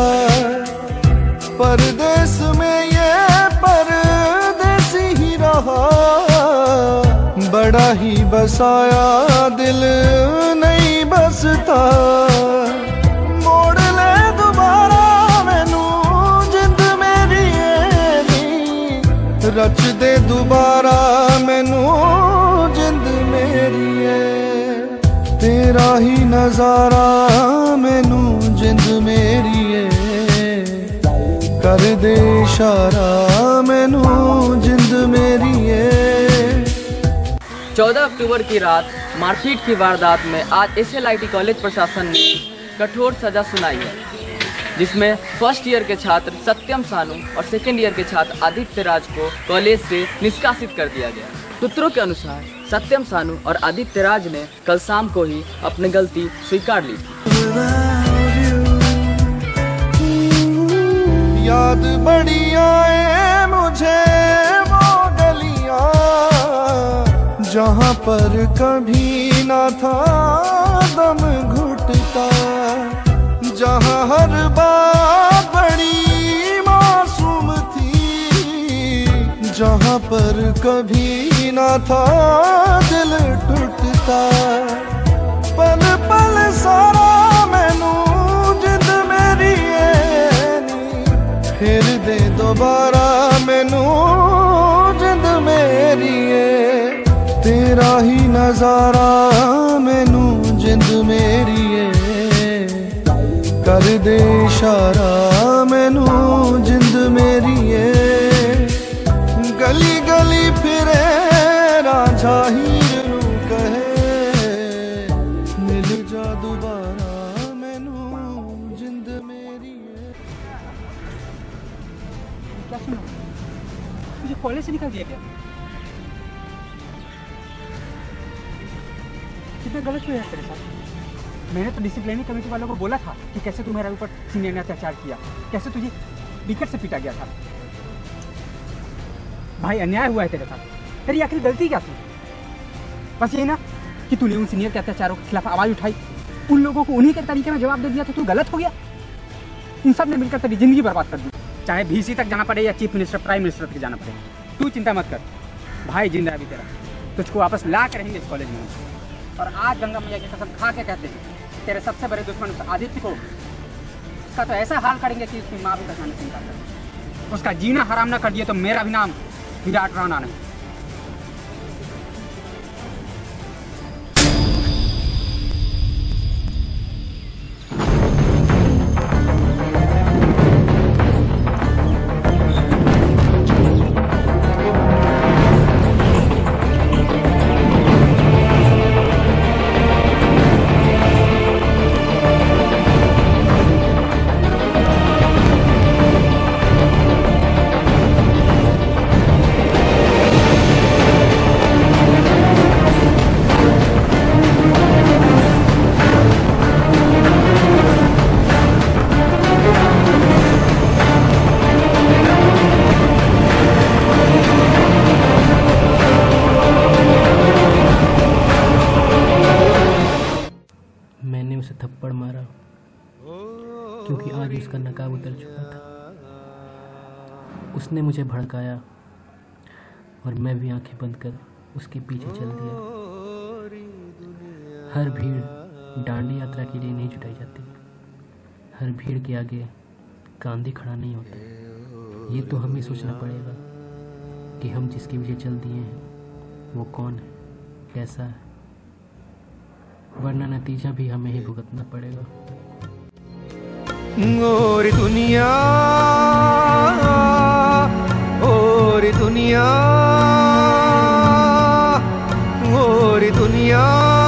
परदेस में ये परदेसी ही रहा, बड़ा ही बसाया दिल नहीं बसता। मोड़ ले दोबारा मैनू जिंद मेरी है नी, रच दे दोबारा मैनू जिंद मेरी है। तेरा ही नजारा मैनू जिंद मेरी है, कर दे इशारा मैनू जिंद मेरी है। 14 अक्टूबर की रात मारपीट की वारदात में आज SLIT कॉलेज प्रशासन ने कठोर सजा सुनाई है, जिसमें फर्स्ट ईयर के छात्र सत्यम सानू और सेकेंड ईयर के छात्र आदित्य राज को कॉलेज से निष्कासित कर दिया गया। सूत्रों के अनुसार सत्यम सानू और आदित्य राज ने कल शाम को ही अपनी गलती स्वीकार ली थी। याद बड़ी आए मुझे वो गलियां, जहाँ पर कभी ना था दम घुटता, जहाँ हर बात बड़ी मासूम थी, जहाँ पर कभी ना था दिल टूटता। पल पल सारा मैनू जिंद मेरी है नी, फिर दे दोबारा मैनू जिंद मेरी है। तेरा ही नजारा मैनू जिंद मेरी है, कर दे इशारा मैनू जिंद मेरी है। गली गली फिरे राजा हीर नू कहे, मिल जा दोबारा मैनू जिंद मेरी है। क्या सुना? मुझे कॉलेज से निकाल दिया गया? कितना गलत हुआ है तेरे साथ। मैंने तो डिसिप्लिनरी कमेटी वालों को बोला था कि कैसे तू मेरे ऊपर सीनियर ने अत्याचार किया, कैसे तुझे विकेट से पीटा गया था। भाई अन्याय हुआ है तेरे साथ। तेरी आखिर गलती क्या थी? बस यही ना कि तूने उन सीनियर के अत्याचारों के खिलाफ आवाज उठाई, उन लोगों को उन्हीं के तरीके में जवाब दे दिया तो तू गलत हो गया। इन सब ने मिलकर तेरी जिंदगी बर्बाद कर दी, चाहे VC तक जाना पड़े या चीफ मिनिस्टर प्राइम मिनिस्टर तक जाना पड़े। तू चिंता मत कर भाई, जिंदा अभी तेरा, तुझको वापस ला के रहेंगे इस कॉलेज में। और आज गंगा मैया की कसम खा के कहते हैं तेरे सबसे बड़े दुश्मन आदित्य को, उसका तो ऐसा हाल करेंगे कि उसकी माँ भी पहचानने से इनकार कर, उसका जीना हराम ना कर दिए तो मेरा भी नाम विराट राणा नहीं। उतर चुका था। उसने मुझे भड़काया और मैं भी आंखें बंद कर उसके पीछे चल दिया। हर भीड़ डांडी यात्रा के लिए नहीं जुटाई जाती। हर भीड़ के आगे कांधे खड़ा नहीं होता। ये तो हमें सोचना पड़ेगा कि हम जिसके पीछे चल दिए हैं वो कौन है, कैसा है, वरना नतीजा भी हमें ही भुगतना पड़ेगा। और दुनिया, और दुनिया, और दुनिया,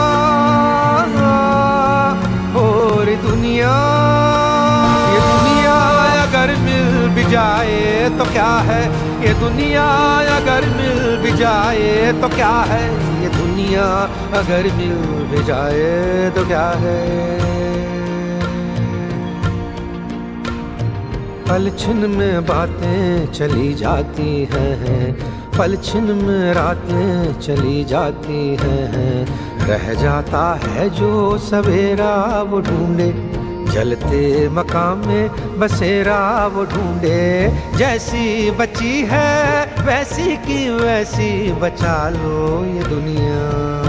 और दुनिया। ये दुनिया अगर मिल भी जाए तो क्या है, ये दुनिया अगर मिल भी जाए तो क्या है, ये दुनिया अगर मिल भी जाए तो क्या है। पल छिन में बातें चली जाती हैं, पल छिन में रातें चली जाती हैं। रह जाता है जो सवेरा वो ढूंढे, जलते मकाम में बसेरा वो ढूंढे। जैसी बची है वैसी की वैसी बचा लो ये दुनिया।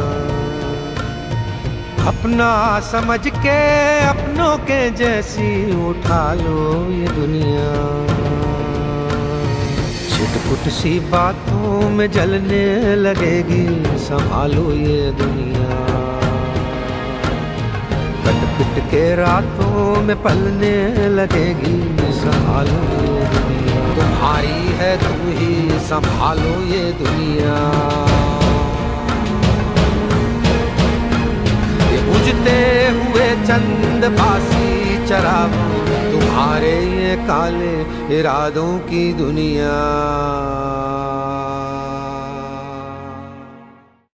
अपना समझ के अपनों के जैसी उठा लो ये दुनिया। छिटपुट सी बातों में जलने लगेगी, संभालो ये दुनिया। कट-पिट के रातों में पलने लगेगी, संभालो ये दुनिया। तुम्हारी है तुम ही संभालो ये दुनिया। बुझते हुए चंद बासी चरागों, तुम्हारे ये काले इरादों की दुनिया।